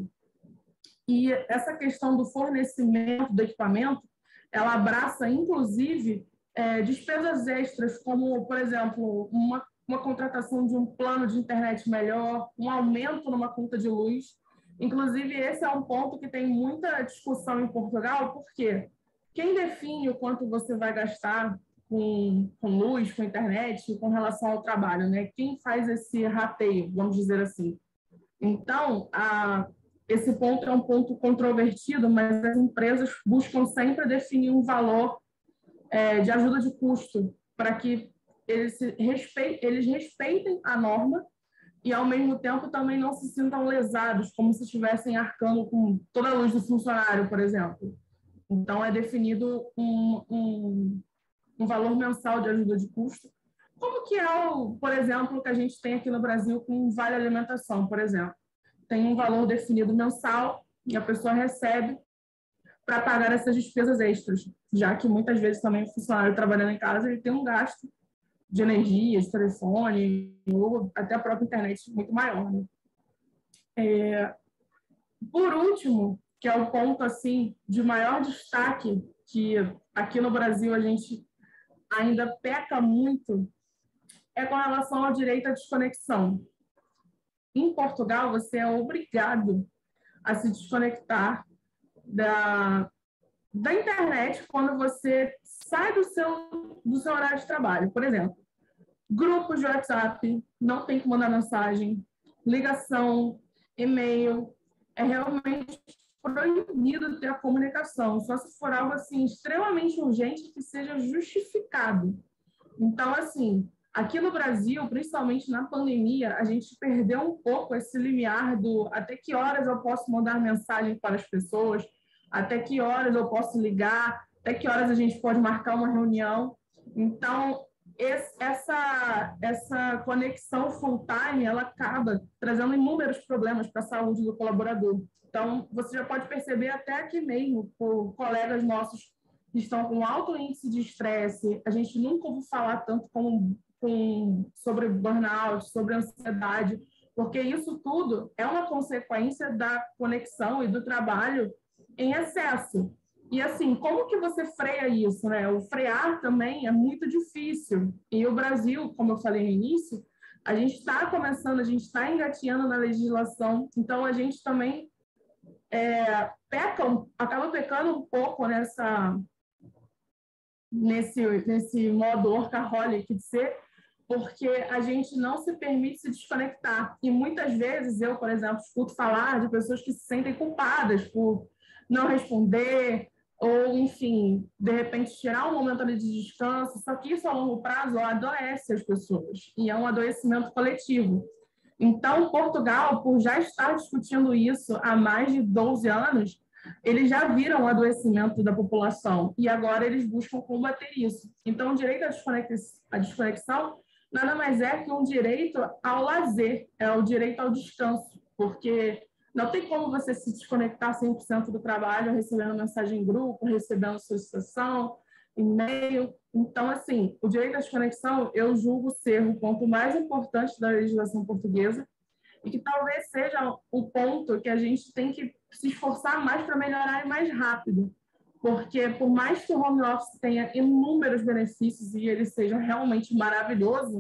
E essa questão do fornecimento do equipamento, ela abraça, inclusive, despesas extras, como, por exemplo, uma contratação de um plano de internet melhor, um aumento numa conta de luz. Inclusive, esse é um ponto que tem muita discussão em Portugal, porque quem define o quanto você vai gastar com luz, com internet, com relação ao trabalho, né? Quem faz esse rateio, vamos dizer assim. Então, esse ponto é um ponto controvertido, mas as empresas buscam sempre definir um valor de ajuda de custo para que eles respeitem a norma e, ao mesmo tempo, também não se sintam lesados, como se estivessem arcando com toda a luz do funcionário, por exemplo. Então, é definido um valor mensal de ajuda de custo, como que é, por exemplo, que a gente tem aqui no Brasil com Vale Alimentação, por exemplo. Tem um valor definido mensal e a pessoa recebe para pagar essas despesas extras, já que muitas vezes também o funcionário trabalhando em casa ele tem um gasto de energia, de telefone, ou até a própria internet muito maior. Né? Por último, que é o ponto assim, de maior destaque, que aqui no Brasil a gente ainda peca muito, é com relação ao direito à desconexão. Em Portugal, você é obrigado a se desconectar da internet quando você sai do seu horário de trabalho. Por exemplo, grupos de WhatsApp, não tem que mandar mensagem, ligação, e-mail, é realmente proibido ter a comunicação, só se for algo assim extremamente urgente que seja justificado. Então, assim, Aqui no Brasil, principalmente na pandemia, a gente perdeu um pouco esse limiar do até que horas eu posso mandar mensagem para as pessoas, até que horas eu posso ligar, até que horas a gente pode marcar uma reunião. Então, essa conexão full-time, ela acaba trazendo inúmeros problemas para a saúde do colaborador. Então, você já pode perceber até aqui mesmo, por colegas nossos que estão com alto índice de estresse, a gente nunca ouviu falar tanto sobre burnout, sobre ansiedade, porque isso tudo é uma consequência da conexão e do trabalho em excesso. E assim, como que você freia isso, né? O frear também é muito difícil. E o Brasil, como eu falei no início, a gente está começando, a gente está engateando na legislação, então a gente também acaba pecando um pouco nesse modo workaholic de ser, porque a gente não se permite se desconectar. E muitas vezes eu, por exemplo, escuto falar de pessoas que se sentem culpadas por não responder, ou, enfim, de repente tirar um momento ali de descanso, só que isso a longo prazo adoece as pessoas, e é um adoecimento coletivo. Então, Portugal, por já estar discutindo isso há mais de 12 anos, eles já viram o adoecimento da população e agora eles buscam combater isso. Então, o direito à desconexão nada mais é que um direito ao lazer, é o direito ao descanso, porque não tem como você se desconectar 100% do trabalho, recebendo mensagem em grupo, recebendo solicitação, e-mail. Então, assim, o direito à desconexão eu julgo ser o ponto mais importante da legislação portuguesa e que talvez seja o ponto que a gente tem que se esforçar mais para melhorar e mais rápido. Porque, por mais que o home office tenha inúmeros benefícios e ele seja realmente maravilhoso,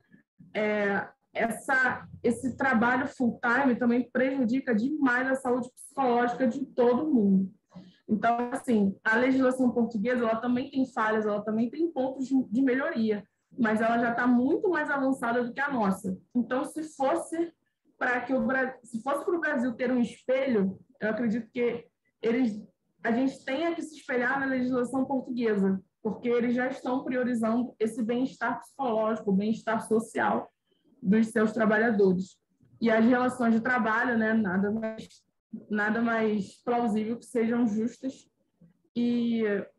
esse trabalho full-time também prejudica demais a saúde psicológica de todo mundo. Então, assim, a legislação portuguesa ela também tem falhas, ela também tem pontos de melhoria, mas ela já está muito mais avançada do que a nossa. Então, se fosse para o Brasil ter um espelho, eu acredito que a gente tenha que se espelhar na legislação portuguesa, porque eles já estão priorizando esse bem-estar psicológico, o bem-estar social dos seus trabalhadores. E as relações de trabalho, né, nada mais plausível que sejam justas e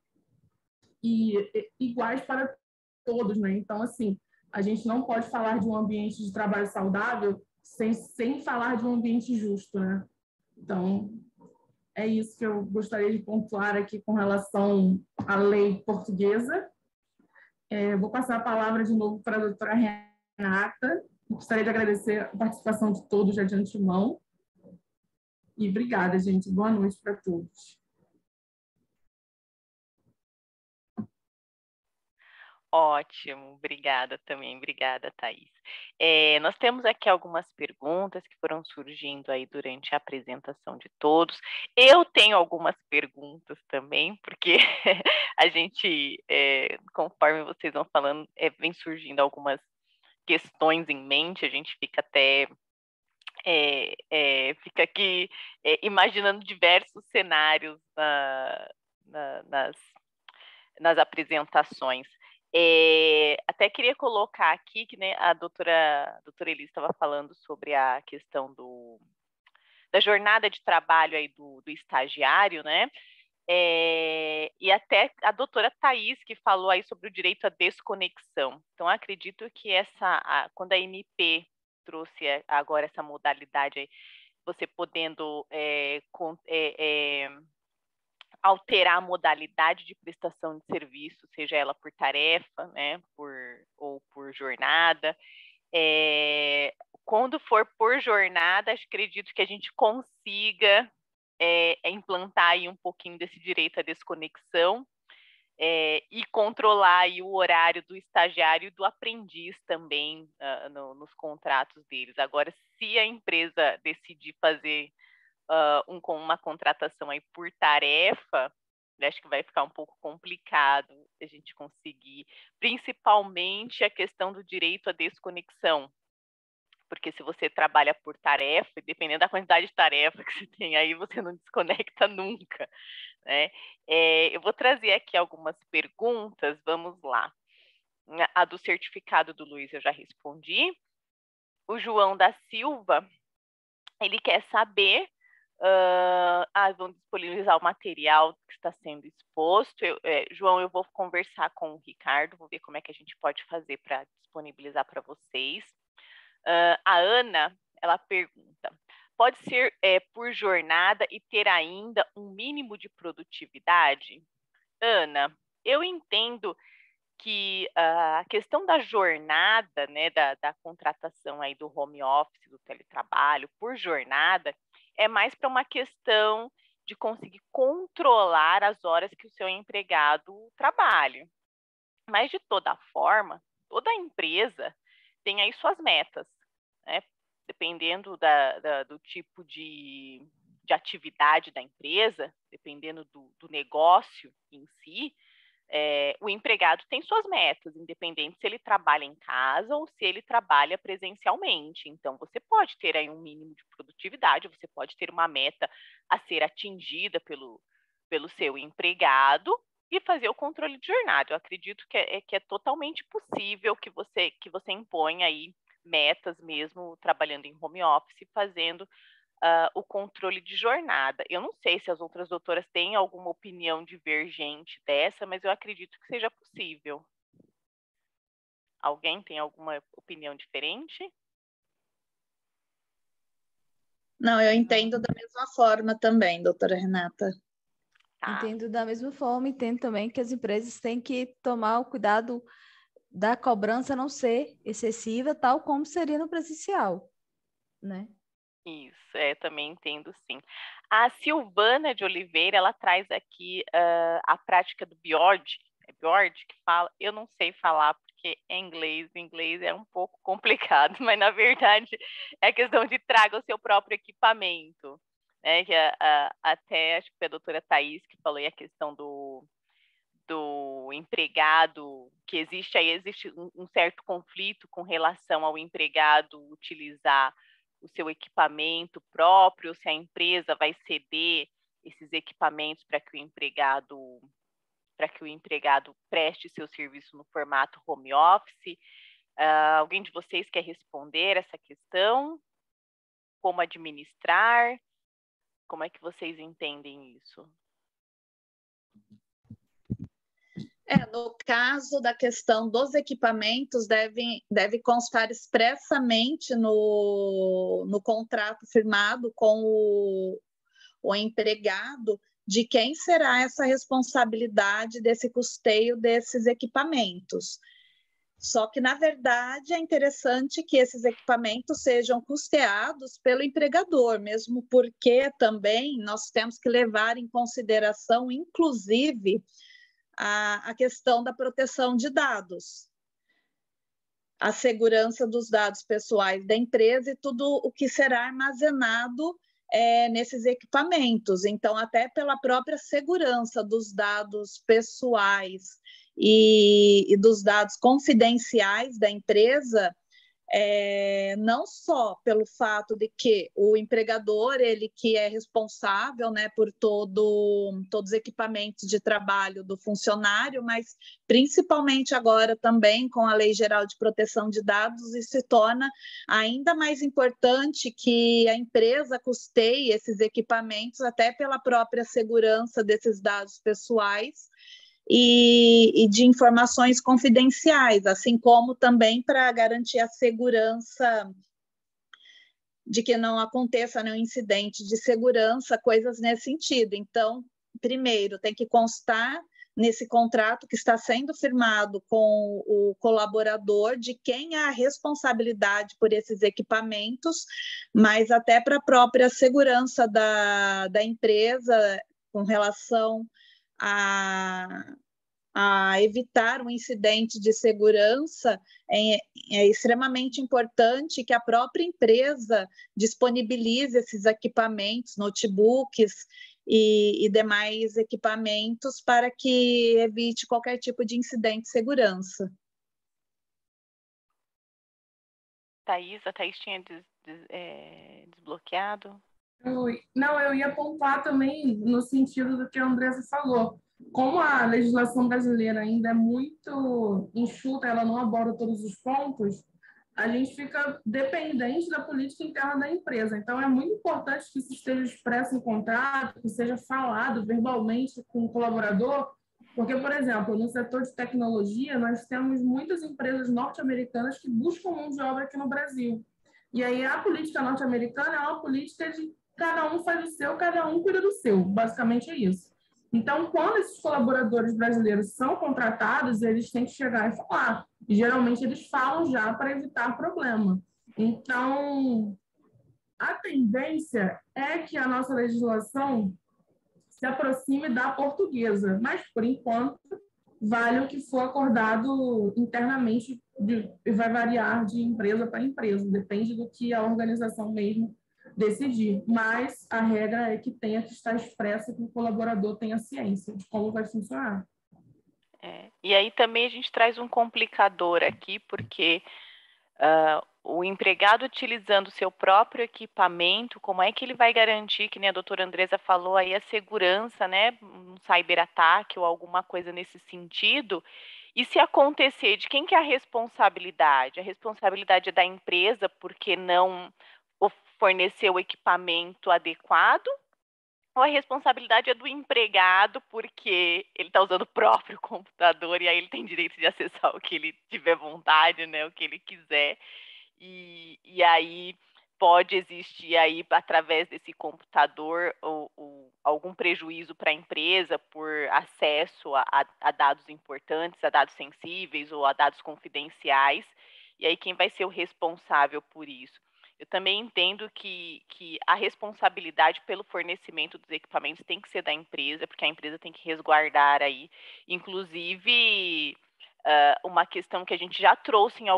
iguais para todos, né? Então, assim, a gente não pode falar de um ambiente de trabalho saudável sem falar de um ambiente justo, né? Então, é isso que eu gostaria de pontuar aqui com relação à lei portuguesa. Vou passar a palavra de novo para a doutora Renata. Gostaria de agradecer a participação de todos já de antemão. E obrigada, gente. Boa noite para todos. Ótimo, obrigada também, obrigada, Thaís. Nós temos aqui algumas perguntas que foram surgindo aí durante a apresentação de todos. Eu tenho algumas perguntas também, porque a gente, conforme vocês vão falando, vem surgindo algumas questões em mente, a gente fica até fica aqui imaginando diversos cenários nas apresentações. Até queria colocar aqui que, né, a doutora Elis estava falando sobre a questão da jornada de trabalho aí do estagiário, né? E até a doutora Thaís, que falou aí sobre o direito à desconexão. Então, acredito que quando a MP trouxe agora essa modalidade aí, você podendo alterar a modalidade de prestação de serviço, seja ela por tarefa, né, ou por jornada. Quando for por jornada, acredito que a gente consiga implantar aí um pouquinho desse direito à desconexão e controlar aí o horário do estagiário e do aprendiz também nos contratos deles. Agora, se a empresa decidir fazer com uma contratação aí por tarefa, acho que vai ficar um pouco complicado a gente conseguir, principalmente a questão do direito à desconexão, porque se você trabalha por tarefa, dependendo da quantidade de tarefa que você tem aí, você não desconecta nunca, né? Eu vou trazer aqui algumas perguntas, vamos lá. A do certificado do Luiz eu já respondi. O João da Silva, ele quer saber, vão disponibilizar o material que está sendo exposto. João, eu vou conversar com o Ricardo, vou ver como é que a gente pode fazer para disponibilizar para vocês. A Ana, ela pergunta, pode ser por jornada e ter ainda um mínimo de produtividade? Ana, eu entendo que a questão da jornada, né, da contratação aí do home office, do teletrabalho por jornada, é mais para uma questão de conseguir controlar as horas que o seu empregado trabalha. Mas, de toda forma, toda empresa tem aí suas metas, né? Dependendo do tipo de atividade da empresa, dependendo do negócio em si, o empregado tem suas metas, independente se ele trabalha em casa ou se ele trabalha presencialmente. Então, você pode ter aí um mínimo de produtividade, você pode ter uma meta a ser atingida pelo seu empregado e fazer o controle de jornada. Eu acredito que é totalmente possível que você imponha aí metas mesmo trabalhando em home office, fazendo o controle de jornada. Eu não sei se as outras doutoras têm alguma opinião divergente dessa, mas eu acredito que seja possível. Alguém tem alguma opinião diferente? Não, eu entendo da mesma forma também, doutora Renata. Tá. Entendo da mesma forma, entendo também que as empresas têm que tomar o cuidado da cobrança não ser excessiva, tal como seria no presencial, né? Isso, também entendo sim. A Silvana de Oliveira, ela traz aqui a prática do Bjord. É Bjord que fala? Eu não sei falar porque é inglês, o inglês é um pouco complicado, mas na verdade é questão de traga o seu próprio equipamento. Né? Que até acho que foi a doutora Thais que falou aí a questão do empregado, que existe um certo conflito com relação ao empregado utilizar o seu equipamento próprio, se a empresa vai ceder esses equipamentos para que o empregado preste seu serviço no formato home office. Alguém de vocês quer responder essa questão? Como administrar? Como é que vocês entendem isso? No caso da questão dos equipamentos, deve constar expressamente no contrato firmado com o empregado de quem será essa responsabilidade desse custeio desses equipamentos. Só que, na verdade, é interessante que esses equipamentos sejam custeados pelo empregador, mesmo porque também nós temos que levar em consideração, inclusive, a questão da proteção de dados, a segurança dos dados pessoais da empresa e tudo o que será armazenado nesses equipamentos. Então, até pela própria segurança dos dados pessoais e dos dados confidenciais da empresa, não só pelo fato de que o empregador, ele que é responsável, né, por todos os equipamentos de trabalho do funcionário, mas principalmente agora também com a Lei Geral de Proteção de Dados, isso se torna ainda mais importante que a empresa custeie esses equipamentos até pela própria segurança desses dados pessoais e de informações confidenciais, assim como também para garantir a segurança de que não aconteça nenhum incidente de segurança, coisas nesse sentido. Então, primeiro, tem que constar nesse contrato que está sendo firmado com o colaborador de quem é a responsabilidade por esses equipamentos, mas até para a própria segurança da empresa com relação a evitar um incidente de segurança, é extremamente importante que a própria empresa disponibilize esses equipamentos, notebooks e demais equipamentos para que evite qualquer tipo de incidente de segurança. Thaís, a Thaís tinha desbloqueado? Eu ia apontar também no sentido do que a Andressa falou. como a legislação brasileira ainda é muito enxuta, ela não aborda todos os pontos, a gente fica dependente da política interna da empresa. Então, é muito importante que isso esteja expresso em contrato, que seja falado verbalmente com o colaborador, porque, por exemplo, no setor de tecnologia, nós temos muitas empresas norte-americanas que buscam mão de obra aqui no Brasil. E aí, a política norte-americana é uma política de cada um faz o seu, cada um cuida do seu. Basicamente é isso. Então, quando esses colaboradores brasileiros são contratados, eles têm que chegar e falar. E, geralmente, eles falam já para evitar problema. Então, a tendência é que a nossa legislação se aproxime da portuguesa, mas, por enquanto, vale o que for acordado internamente e vai variar de empresa para empresa, depende do que a organização mesmo decidir, mas a regra é que tenha que estar expressa, que o colaborador tenha ciência de como vai funcionar. E aí também a gente traz um complicador aqui, porque o empregado utilizando o seu próprio equipamento, como é que ele vai garantir, que nem a doutora Andresa falou, aí a segurança, né, um cyberataque ou alguma coisa nesse sentido, e se acontecer, de quem que é a responsabilidade? A responsabilidade é da empresa porque não fornecer o equipamento adequado, ou a responsabilidade é do empregado porque ele está usando o próprio computador e aí ele tem direito de acessar o que ele tiver vontade, né, o que ele quiser, e aí pode existir aí, através desse computador, algum prejuízo para a empresa por acesso a dados importantes, a dados sensíveis ou a dados confidenciais, e aí quem vai ser o responsável por isso? Eu também entendo que a responsabilidade pelo fornecimento dos equipamentos tem que ser da empresa, porque a empresa tem que resguardar aí, inclusive, uma questão que a gente já trouxe em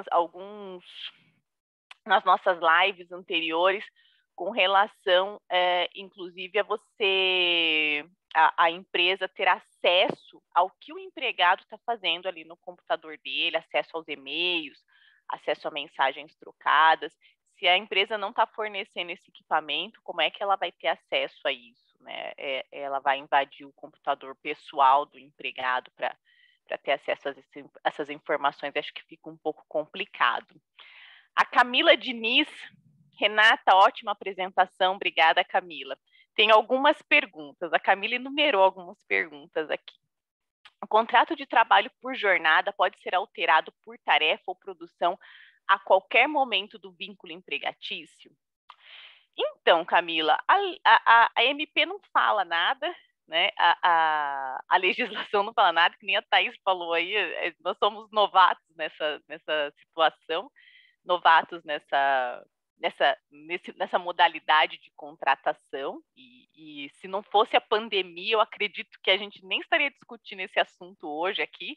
nas nossas lives anteriores, com relação, inclusive, a empresa ter acesso ao que o empregado está fazendo ali no computador dele, acesso aos e-mails, acesso a mensagens trocadas. Se a empresa não está fornecendo esse equipamento, como é que ela vai ter acesso a isso, né? Ela vai invadir o computador pessoal do empregado para ter acesso a essas informações. Acho que fica um pouco complicado. A Camila Diniz, Renata, ótima apresentação, obrigada, Camila. Tem algumas perguntas, a Camila enumerou algumas perguntas aqui. O contrato de trabalho por jornada pode ser alterado por tarefa ou produção a qualquer momento do vínculo empregatício? Então, Camila, a MP não fala nada, né? A legislação não fala nada, que nem a Thaís falou aí, nós somos novatos nessa situação, novatos nessa modalidade de contratação, e se não fosse a pandemia, eu acredito que a gente nem estaria discutindo esse assunto hoje aqui.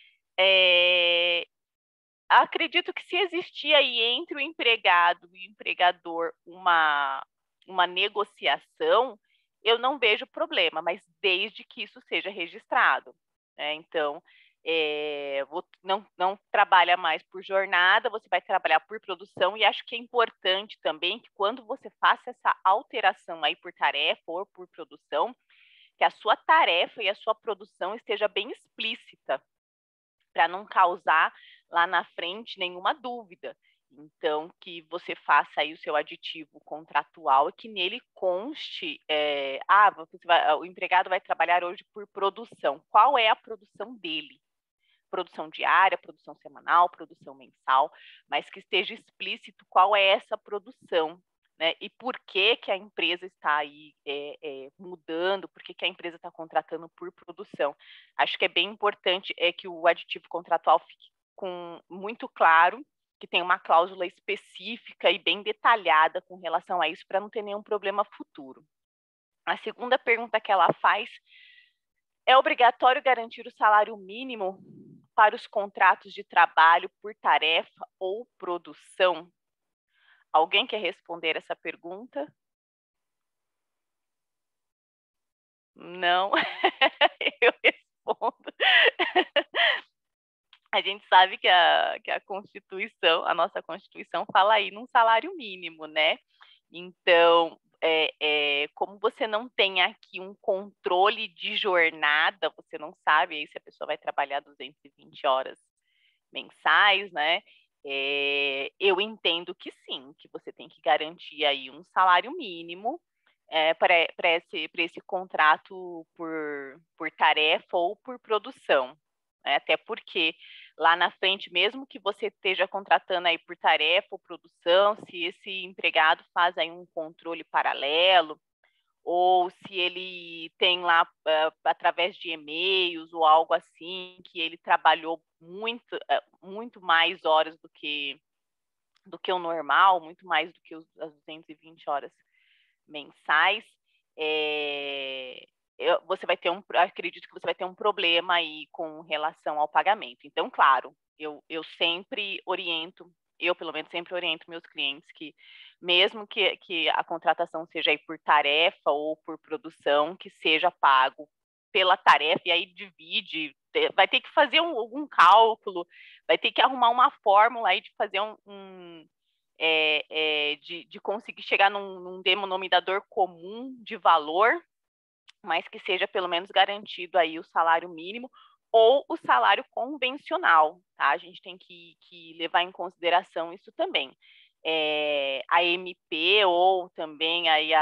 Acredito que se existir aí entre o empregado e o empregador uma negociação, eu não vejo problema, mas desde que isso seja registrado, né? Então, não trabalha mais por jornada, você vai trabalhar por produção, e acho que é importante também que quando você faça essa alteração aí por tarefa ou por produção, que a sua tarefa e a sua produção esteja bem explícita, para não causar lá na frente nenhuma dúvida. Então, que você faça aí o seu aditivo contratual e que nele conste, o empregado vai trabalhar hoje por produção. Qual é a produção dele? Produção diária, produção semanal, produção mensal, mas que esteja explícito qual é essa produção, né? E por que a empresa está aí mudando, por que a empresa está contratando por produção. Acho que é bem importante que o aditivo contratual fique muito claro, que tem uma cláusula específica e bem detalhada com relação a isso, para não ter nenhum problema futuro. A segunda pergunta que ela faz: é obrigatório garantir o salário mínimo para os contratos de trabalho por tarefa ou produção? Alguém quer responder essa pergunta? Não? Eu respondo. A gente sabe que a Constituição, a nossa Constituição, fala aí num salário mínimo, né? Então, como você não tem aqui um controle de jornada, você não sabe aí se a pessoa vai trabalhar 220 horas mensais, né? Eu entendo que sim, que você tem que garantir aí um salário mínimo para esse contrato por tarefa ou por produção. Até porque lá na frente, mesmo que você esteja contratando aí por tarefa ou produção, se esse empregado faz aí um controle paralelo, ou se ele tem lá, através de e-mails ou algo assim, que ele trabalhou muito mais horas do que o normal, muito mais do que as 220 horas mensais, você vai ter acredito que você vai ter um problema aí com relação ao pagamento. Então, claro, eu sempre oriento, eu pelo menos sempre oriento meus clientes que mesmo que a contratação seja aí por tarefa ou por produção, que seja pago pela tarefa, e aí divide, vai ter que fazer algum cálculo, vai ter que arrumar uma fórmula aí de fazer de conseguir chegar num denominador comum de valor, mas que seja pelo menos garantido aí o salário mínimo ou o salário convencional, tá? A gente tem que levar em consideração isso também. A MP ou também aí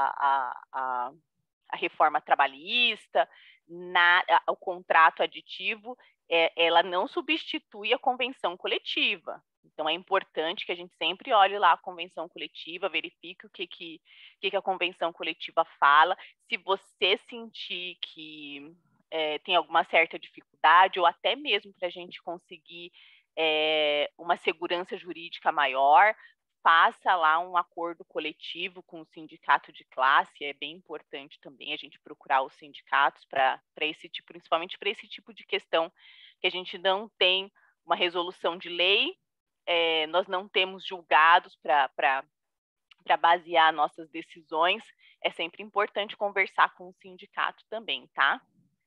a reforma trabalhista, o contrato aditivo, ela não substitui a convenção coletiva. Então, é importante que a gente sempre olhe lá a convenção coletiva, verifique o que a convenção coletiva fala. Se você sentir que tem alguma certa dificuldade, ou até mesmo para a gente conseguir uma segurança jurídica maior, faça lá um acordo coletivo com o sindicato de classe. É bem importante também a gente procurar os sindicatos para esse tipo, principalmente para esse tipo de questão que a gente não tem uma resolução de lei, nós não temos julgados para basear nossas decisões. É sempre importante conversar com o sindicato também, tá?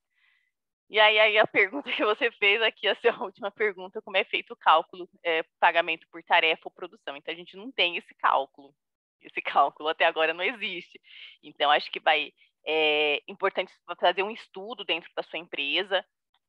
E aí a pergunta que você fez aqui, a sua última pergunta, como é feito o cálculo, pagamento por tarefa ou produção. Então, a gente não tem esse cálculo. Esse cálculo até agora não existe. Então, acho que é importante fazer um estudo dentro da sua empresa,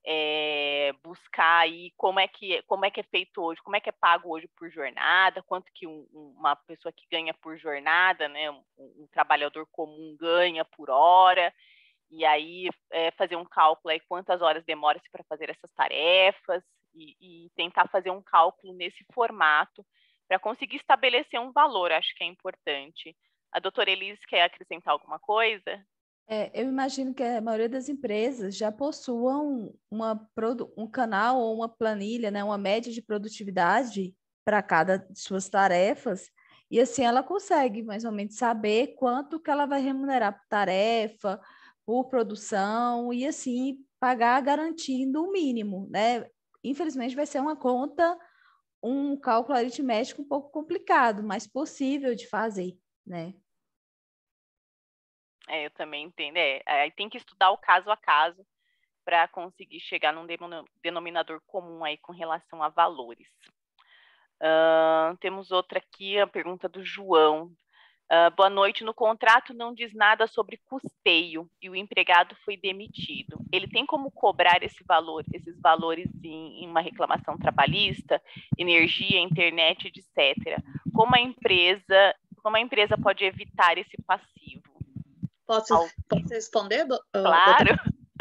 buscar aí como é que é feito hoje, como é que é pago hoje por jornada, quanto que uma pessoa que ganha por jornada, né, um trabalhador comum ganha por hora, e aí fazer um cálculo aí quantas horas demora-se para fazer essas tarefas, e tentar fazer um cálculo nesse formato para conseguir estabelecer um valor. Acho que é importante. A doutora Elis quer acrescentar alguma coisa? Eu imagino que a maioria das empresas já possuam um canal ou uma planilha, né, uma média de produtividade para cada de suas tarefas, e assim ela consegue mais ou menos saber quanto que ela vai remunerar por tarefa, por produção, e assim pagar garantindo o mínimo, né? Infelizmente vai ser uma conta, um cálculo aritmético um pouco complicado, mas possível de fazer, né? Eu também entendo. Aí tem que estudar o caso a caso para conseguir chegar num denominador comum aí com relação a valores. Temos outra aqui, a pergunta do João. Boa noite. No contrato não diz nada sobre custeio e o empregado foi demitido. Ele tem como cobrar esses valores em uma reclamação trabalhista, energia, internet, etc. Como a empresa pode evitar esse passivo? Posso responder? Claro.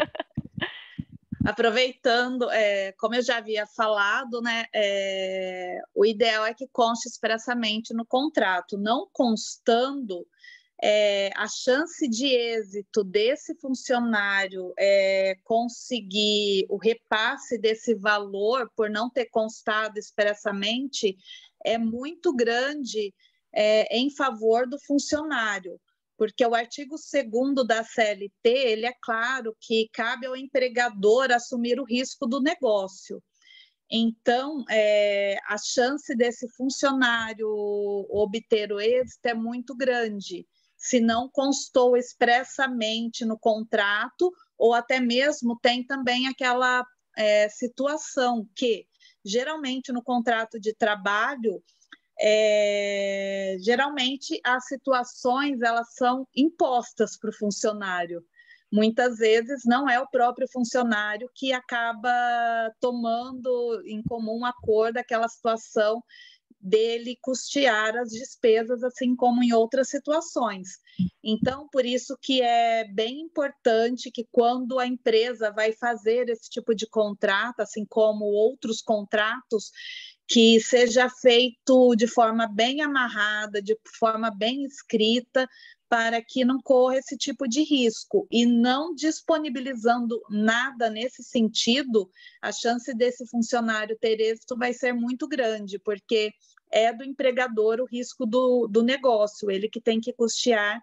Aproveitando, como eu já havia falado, né, o ideal é que conste expressamente no contrato. Não constando, a chance de êxito desse funcionário conseguir o repasse desse valor por não ter constado expressamente é muito grande em favor do funcionário. Porque o artigo 2º da CLT, ele é claro que cabe ao empregador assumir o risco do negócio. Então, a chance desse funcionário obter o êxito é muito grande, se não constou expressamente no contrato, ou até mesmo tem também aquela situação que, geralmente, no contrato de trabalho, geralmente as situações elas são impostas para o funcionário. Muitas vezes não é o próprio funcionário que acaba tomando em comum acordo aquela situação dele custear as despesas, assim como em outras situações. Então, por isso que é bem importante que quando a empresa vai fazer esse tipo de contrato, assim como outros contratos, que seja feito de forma bem amarrada, de forma bem escrita, para que não corra esse tipo de risco. E não disponibilizando nada nesse sentido, a chance desse funcionário ter êxito vai ser muito grande, porque é do empregador o risco do negócio, ele que tem que custear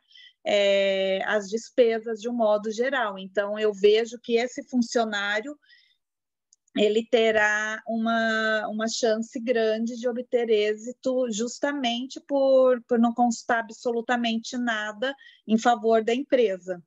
as despesas de um modo geral. Então, eu vejo que esse funcionário ele terá uma chance grande de obter êxito justamente por não constar absolutamente nada em favor da empresa.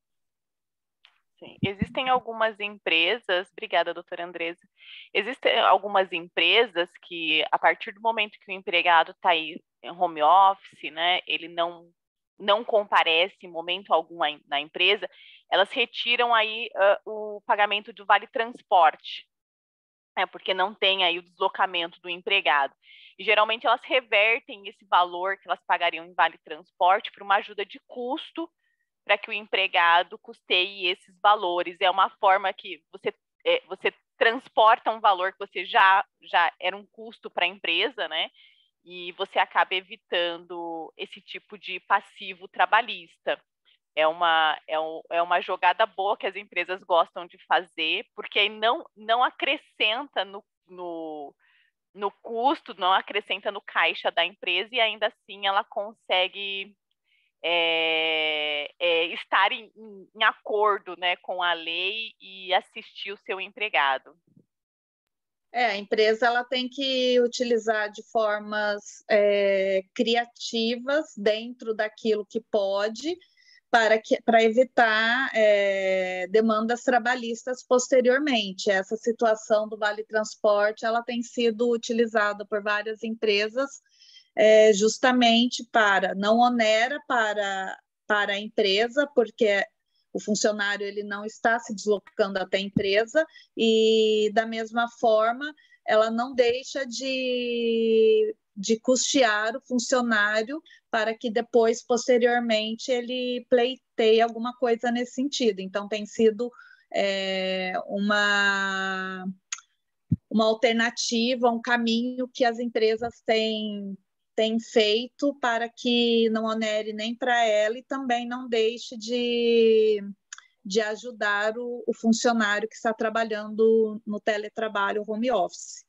Sim. Existem algumas empresas, obrigada, doutora Andresa, existem algumas empresas que, a partir do momento que o empregado está aí em home office, né, ele não comparece em momento algum na empresa, elas retiram aí o pagamento do vale-transporte, porque não tem aí o deslocamento do empregado. E geralmente elas revertem esse valor que elas pagariam em vale-transporte para uma ajuda de custo para que o empregado custeie esses valores. É uma forma que você transporta um valor que você já era um custo para a empresa, né? E você acaba evitando esse tipo de passivo trabalhista. É uma jogada boa que as empresas gostam de fazer, porque aí não acrescenta no custo, não acrescenta no caixa da empresa e ainda assim ela consegue estar em acordo, né, com a lei e assistir o seu empregado. A empresa ela tem que utilizar de formas criativas dentro daquilo que pode, para evitar demandas trabalhistas posteriormente. Essa situação do Vale Transporte ela tem sido utilizada por várias empresas justamente para não onera para a empresa, porque o funcionário ele não está se deslocando até a empresa, e da mesma forma ela não deixa de custear o funcionário para que depois, posteriormente, ele pleiteie alguma coisa nesse sentido. Então, tem sido uma alternativa, um caminho que as empresas têm feito para que não onere nem para ela e também não deixe de ajudar o funcionário que está trabalhando no teletrabalho, home office.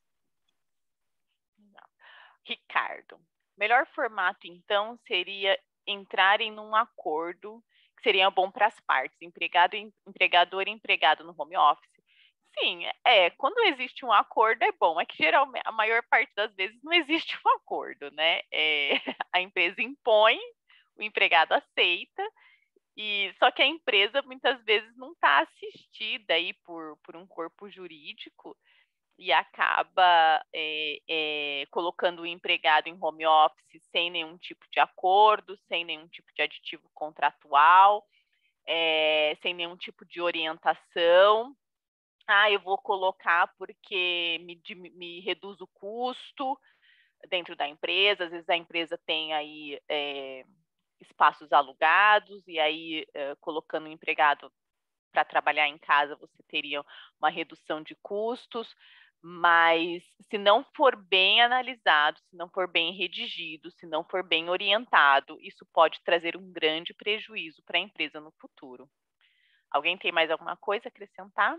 Ricardo, melhor formato, então, seria entrarem num acordo que seria bom para as partes, empregador e empregado no home office. Sim, quando existe um acordo é bom, é que geralmente, a maior parte das vezes não existe um acordo, né? A empresa impõe, o empregado aceita, só que a empresa muitas vezes não está assistida aí por um corpo jurídico e acaba colocando o empregado em home office sem nenhum tipo de acordo, sem nenhum tipo de aditivo contratual, sem nenhum tipo de orientação. Eu vou colocar porque me reduz o custo dentro da empresa. Às vezes a empresa tem aí espaços alugados, e aí colocando o empregado para trabalhar em casa, você teria uma redução de custos, mas se não for bem analisado, se não for bem redigido, se não for bem orientado, isso pode trazer um grande prejuízo para a empresa no futuro. Alguém tem mais alguma coisa a acrescentar?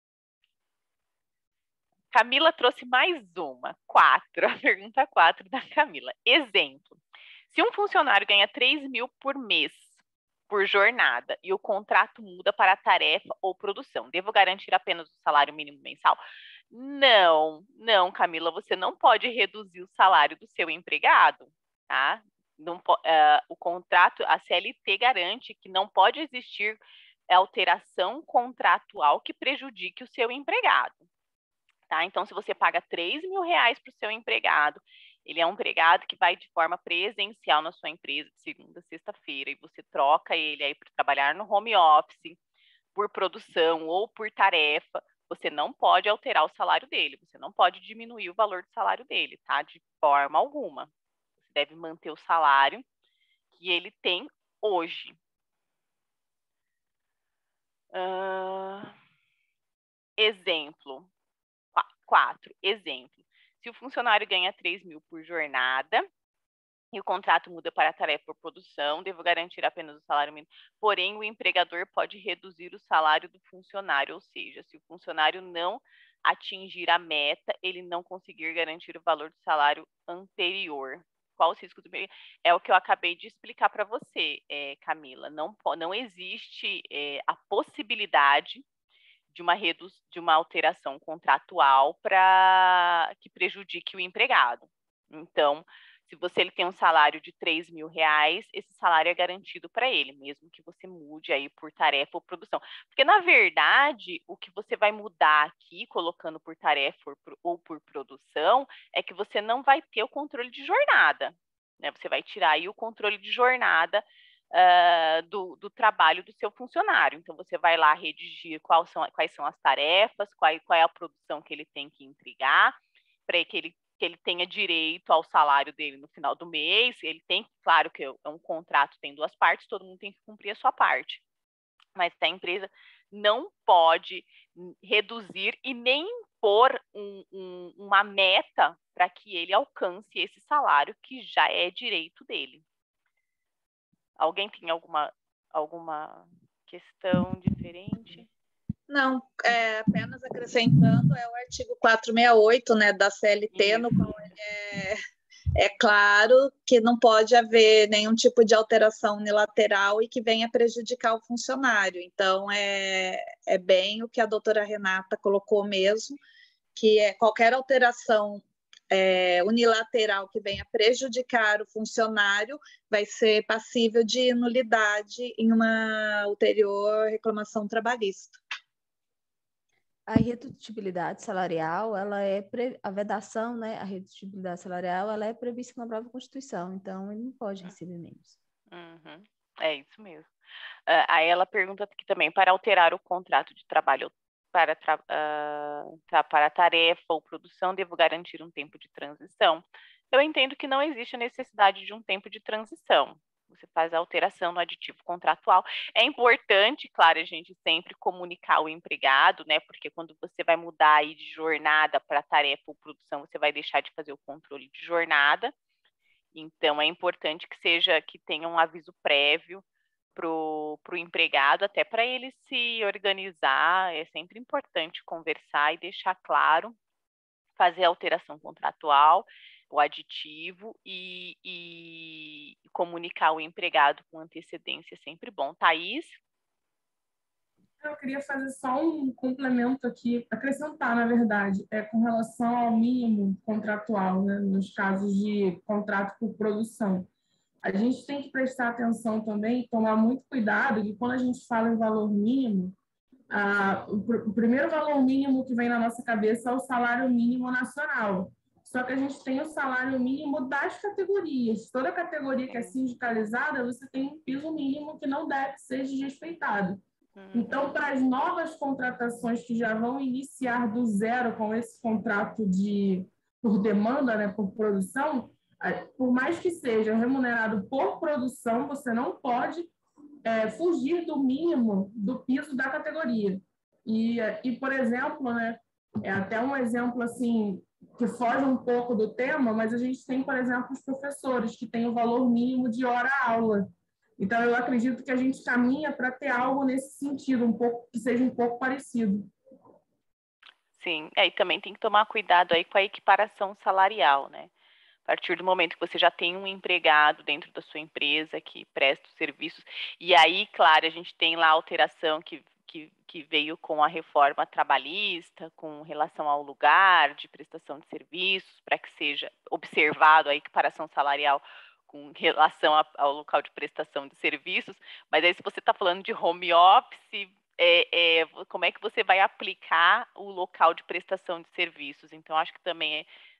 Camila trouxe mais uma, 4, a pergunta 4 da Camila. Exemplo, se um funcionário ganha 3 mil por mês, por jornada, e o contrato muda para tarefa ou produção, devo garantir apenas o salário mínimo mensal? Não, Camila, você não pode reduzir o salário do seu empregado, tá? Não, o contrato, a CLT garante que não pode existir alteração contratual que prejudique o seu empregado. Tá? Então, se você paga 3 mil reais para o seu empregado Ele é um empregado que vai de forma presencial na sua empresa de segunda a sexta-feira, e você troca ele aí para trabalhar no home office, por produção ou por tarefa, você não pode alterar o salário dele, você não pode diminuir o valor do salário dele, tá? De forma alguma. Você deve manter o salário que ele tem hoje. Exemplo 4. Exemplo. Se o funcionário ganha 3 mil por jornada e o contrato muda para tarefa por produção, devo garantir apenas o salário mínimo. Porém, o empregador pode reduzir o salário do funcionário, ou seja, se o funcionário não atingir a meta, ele não conseguir garantir o valor do salário anterior. Qual os riscos do emprego? É o que eu acabei de explicar para você, Camila. Não existe a possibilidade de uma alteração contratual para que prejudique o empregado. Então, se ele tem um salário de 3 mil reais, esse salário é garantido para ele, mesmo que você mude aí por tarefa ou produção. Porque, na verdade, o que você vai mudar aqui, colocando por tarefa ou por produção, é que você não vai ter o controle de jornada, né? Você vai tirar aí o controle de jornada do trabalho do seu funcionário. Então, você vai lá redigir quais são as tarefas, qual é a produção que ele tem que entregar, para que ele tenha direito ao salário dele no final do mês. Ele tem, claro que é um contrato, tem duas partes, todo mundo tem que cumprir a sua parte. Mas a empresa não pode reduzir e nem impor uma meta para que ele alcance esse salário que já é direito dele. Alguém tem alguma questão diferente? Não, apenas acrescentando, é o artigo 468, né, da CLT, no qual é claro que não pode haver nenhum tipo de alteração unilateral e que venha prejudicar o funcionário. Então, é bem o que a doutora Renata colocou mesmo, que qualquer alteração unilateral que venha prejudicar o funcionário vai ser passível de nulidade em uma ulterior reclamação trabalhista. A irredutibilidade salarial, a vedação, né, a redutibilidade salarial, ela é prevista na própria Constituição, então ele não pode receber menos. Uhum. É isso mesmo. Aí ela pergunta aqui também, para alterar o contrato de trabalho para tarefa ou produção, devo garantir um tempo de transição? Eu entendo que não existe a necessidade de um tempo de transição. Você faz a alteração no aditivo contratual. É importante, claro, a gente sempre comunicar o empregado, né? Porque quando você vai mudar aí de jornada para tarefa ou produção, você vai deixar de fazer o controle de jornada. Então, é importante que tenha um aviso prévio para o empregado, até para ele se organizar. É sempre importante conversar e deixar claro, fazer a alteração contratual, o aditivo e comunicar o empregado com antecedência é sempre bom. Thaís? Eu queria fazer só um complemento aqui, acrescentar, na verdade, com relação ao mínimo contratual, né, nos casos de contrato por produção. A gente tem que prestar atenção também, tomar muito cuidado, que quando a gente fala em valor mínimo, o primeiro valor mínimo que vem na nossa cabeça é o salário mínimo nacional. Só que a gente tem o salário mínimo das categorias. Toda categoria que é sindicalizada, você tem um piso mínimo que não deve ser desrespeitado. Então, para as novas contratações que já vão iniciar do zero com esse contrato por demanda, né, por produção, por mais que seja remunerado por produção, você não pode fugir do mínimo do piso da categoria. E por exemplo, né, é até um exemplo assim que foge um pouco do tema, mas a gente tem, por exemplo, os professores que têm o valor mínimo de hora-aula. Então, eu acredito que a gente caminha para ter algo nesse sentido, que seja um pouco parecido. Sim, e também tem que tomar cuidado aí com a equiparação salarial, né? A partir do momento que você já tem um empregado dentro da sua empresa que presta os serviços, e aí, claro, a gente tem lá a alteração que veio com a reforma trabalhista, com relação ao lugar de prestação de serviços, para que seja observado a equiparação salarial com relação ao local de prestação de serviços. Mas aí, se você está falando de home office, como é que você vai aplicar o local de prestação de serviços? Então, acho que também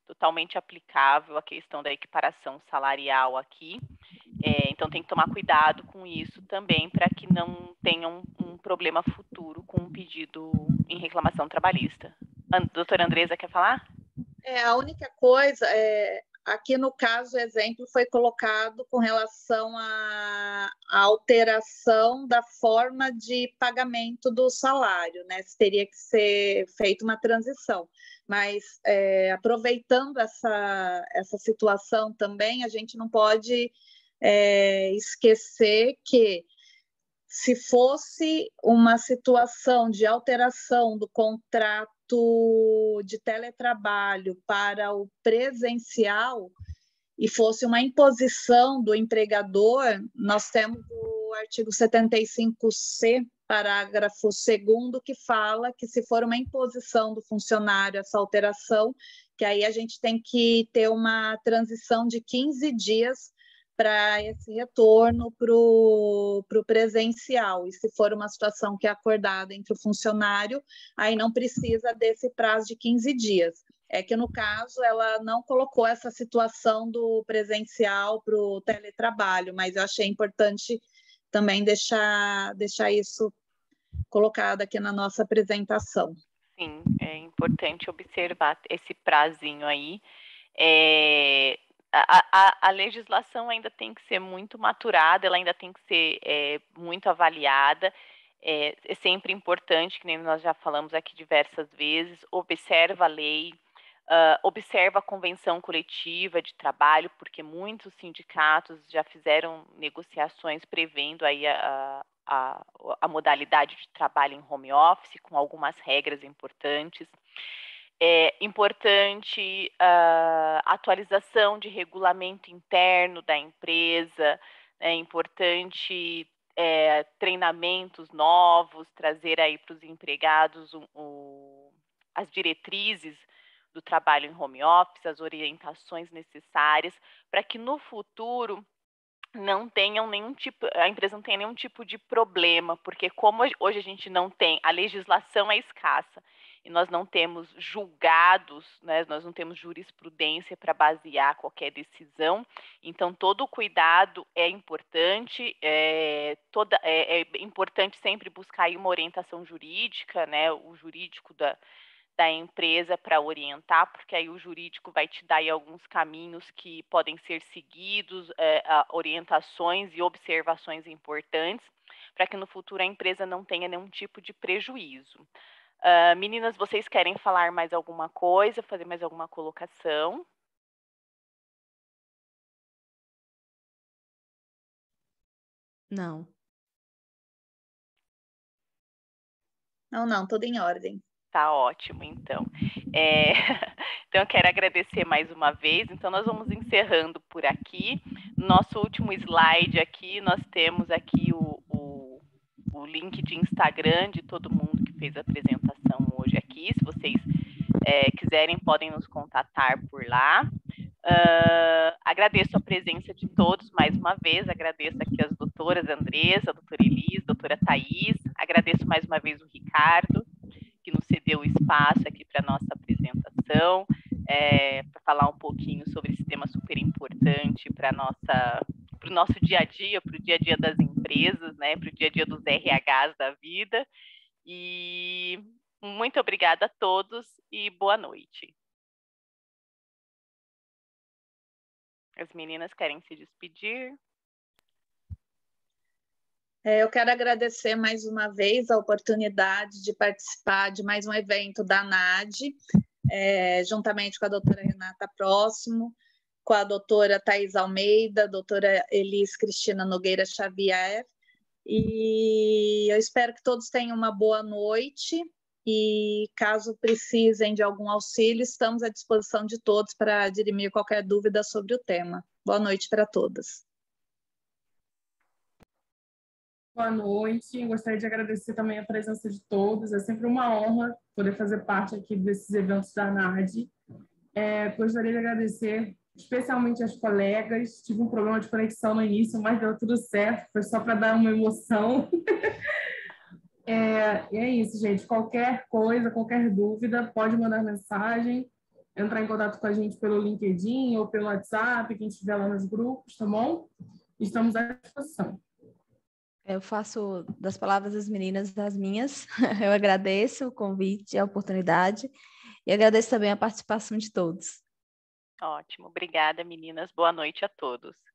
totalmente aplicável a questão da equiparação salarial aqui. Então, tem que tomar cuidado com isso também, para que não tenha um problema futuro com um pedido em reclamação trabalhista. Doutora Andresa, quer falar? A única coisa, aqui no caso, o exemplo foi colocado com relação à alteração da forma de pagamento do salário, né? Teria que ser feita uma transição. Mas, aproveitando essa situação também, a gente não pode esquecer que, se fosse uma situação de alteração do contrato de teletrabalho para o presencial e fosse uma imposição do empregador, nós temos o artigo 75C, parágrafo 2º, que fala que, se for uma imposição do funcionário essa alteração, que aí a gente tem que ter uma transição de 15 dias para esse retorno para o presencial. E se for uma situação que é acordada entre o funcionário, aí não precisa desse prazo de 15 dias. É que, no caso, ela não colocou essa situação do presencial para o teletrabalho, mas eu achei importante também deixar isso colocado aqui na nossa apresentação. Sim, é importante observar esse prazinho aí. A legislação ainda tem que ser muito maturada, ela ainda tem que ser muito avaliada. É sempre importante, que nem nós já falamos aqui diversas vezes, observa a lei, observa a convenção coletiva de trabalho, porque muitos sindicatos já fizeram negociações prevendo aí a modalidade de trabalho em home office, com algumas regras importantes. É importante a atualização de regulamento interno da empresa, é importante treinamentos novos, trazer aí para os empregados as diretrizes do trabalho em home office, as orientações necessárias, para que no futuro não tenham a empresa não tenha nenhum tipo de problema, porque como hoje a gente não tem, a legislação é escassa, e nós não temos julgados, né, nós não temos jurisprudência para basear qualquer decisão, então todo o cuidado é importante, é importante sempre buscar aí uma orientação jurídica, né, o jurídico da empresa para orientar, porque aí o jurídico vai te dar aí alguns caminhos que podem ser seguidos, orientações e observações importantes, para que no futuro a empresa não tenha nenhum tipo de prejuízo. Meninas, vocês querem falar mais alguma coisa, fazer mais alguma colocação? Não. Não, tudo em ordem. Tá ótimo, então. Então, eu quero agradecer mais uma vez. Então, nós vamos encerrando por aqui. Nosso último slide aqui, nós temos aqui o link de Instagram de todo mundo que fez a apresentação hoje aqui. Se vocês quiserem, podem nos contatar por lá. Agradeço a presença de todos mais uma vez, agradeço aqui as doutoras Andresa, a doutora Elis, a doutora Thaís, agradeço mais uma vez o Ricardo, que nos cedeu o espaço aqui para a nossa apresentação, para falar um pouquinho sobre esse tema super importante para o nosso dia a dia, para o dia a dia das empresas, né, para o dia a dia dos RHs da vida. E muito obrigada a todos e boa noite. As meninas querem se despedir? Eu quero agradecer mais uma vez a oportunidade de participar de mais um evento da ANAD, juntamente com a doutora Renata Próximo, com a doutora Thaís Almeida, a doutora Elis Cristina Nogueira Xavier, e eu espero que todos tenham uma boa noite, e caso precisem de algum auxílio, estamos à disposição de todos para dirimir qualquer dúvida sobre o tema. Boa noite para todas. Boa noite, gostaria de agradecer também a presença de todos, é sempre uma honra poder fazer parte aqui desses eventos da ANAD. Gostaria de agradecer especialmente aos colegas, tive um problema de conexão no início, mas deu tudo certo, foi só para dar uma emoção. E é isso, gente, qualquer coisa, qualquer dúvida, pode mandar mensagem, entrar em contato com a gente pelo LinkedIn ou pelo WhatsApp, quem estiver lá nos grupos, tá bom? Estamos à disposição. Eu faço das palavras das meninas das minhas. Eu agradeço o convite, a oportunidade e agradeço também a participação de todos. Ótimo, obrigada, meninas. Boa noite a todos.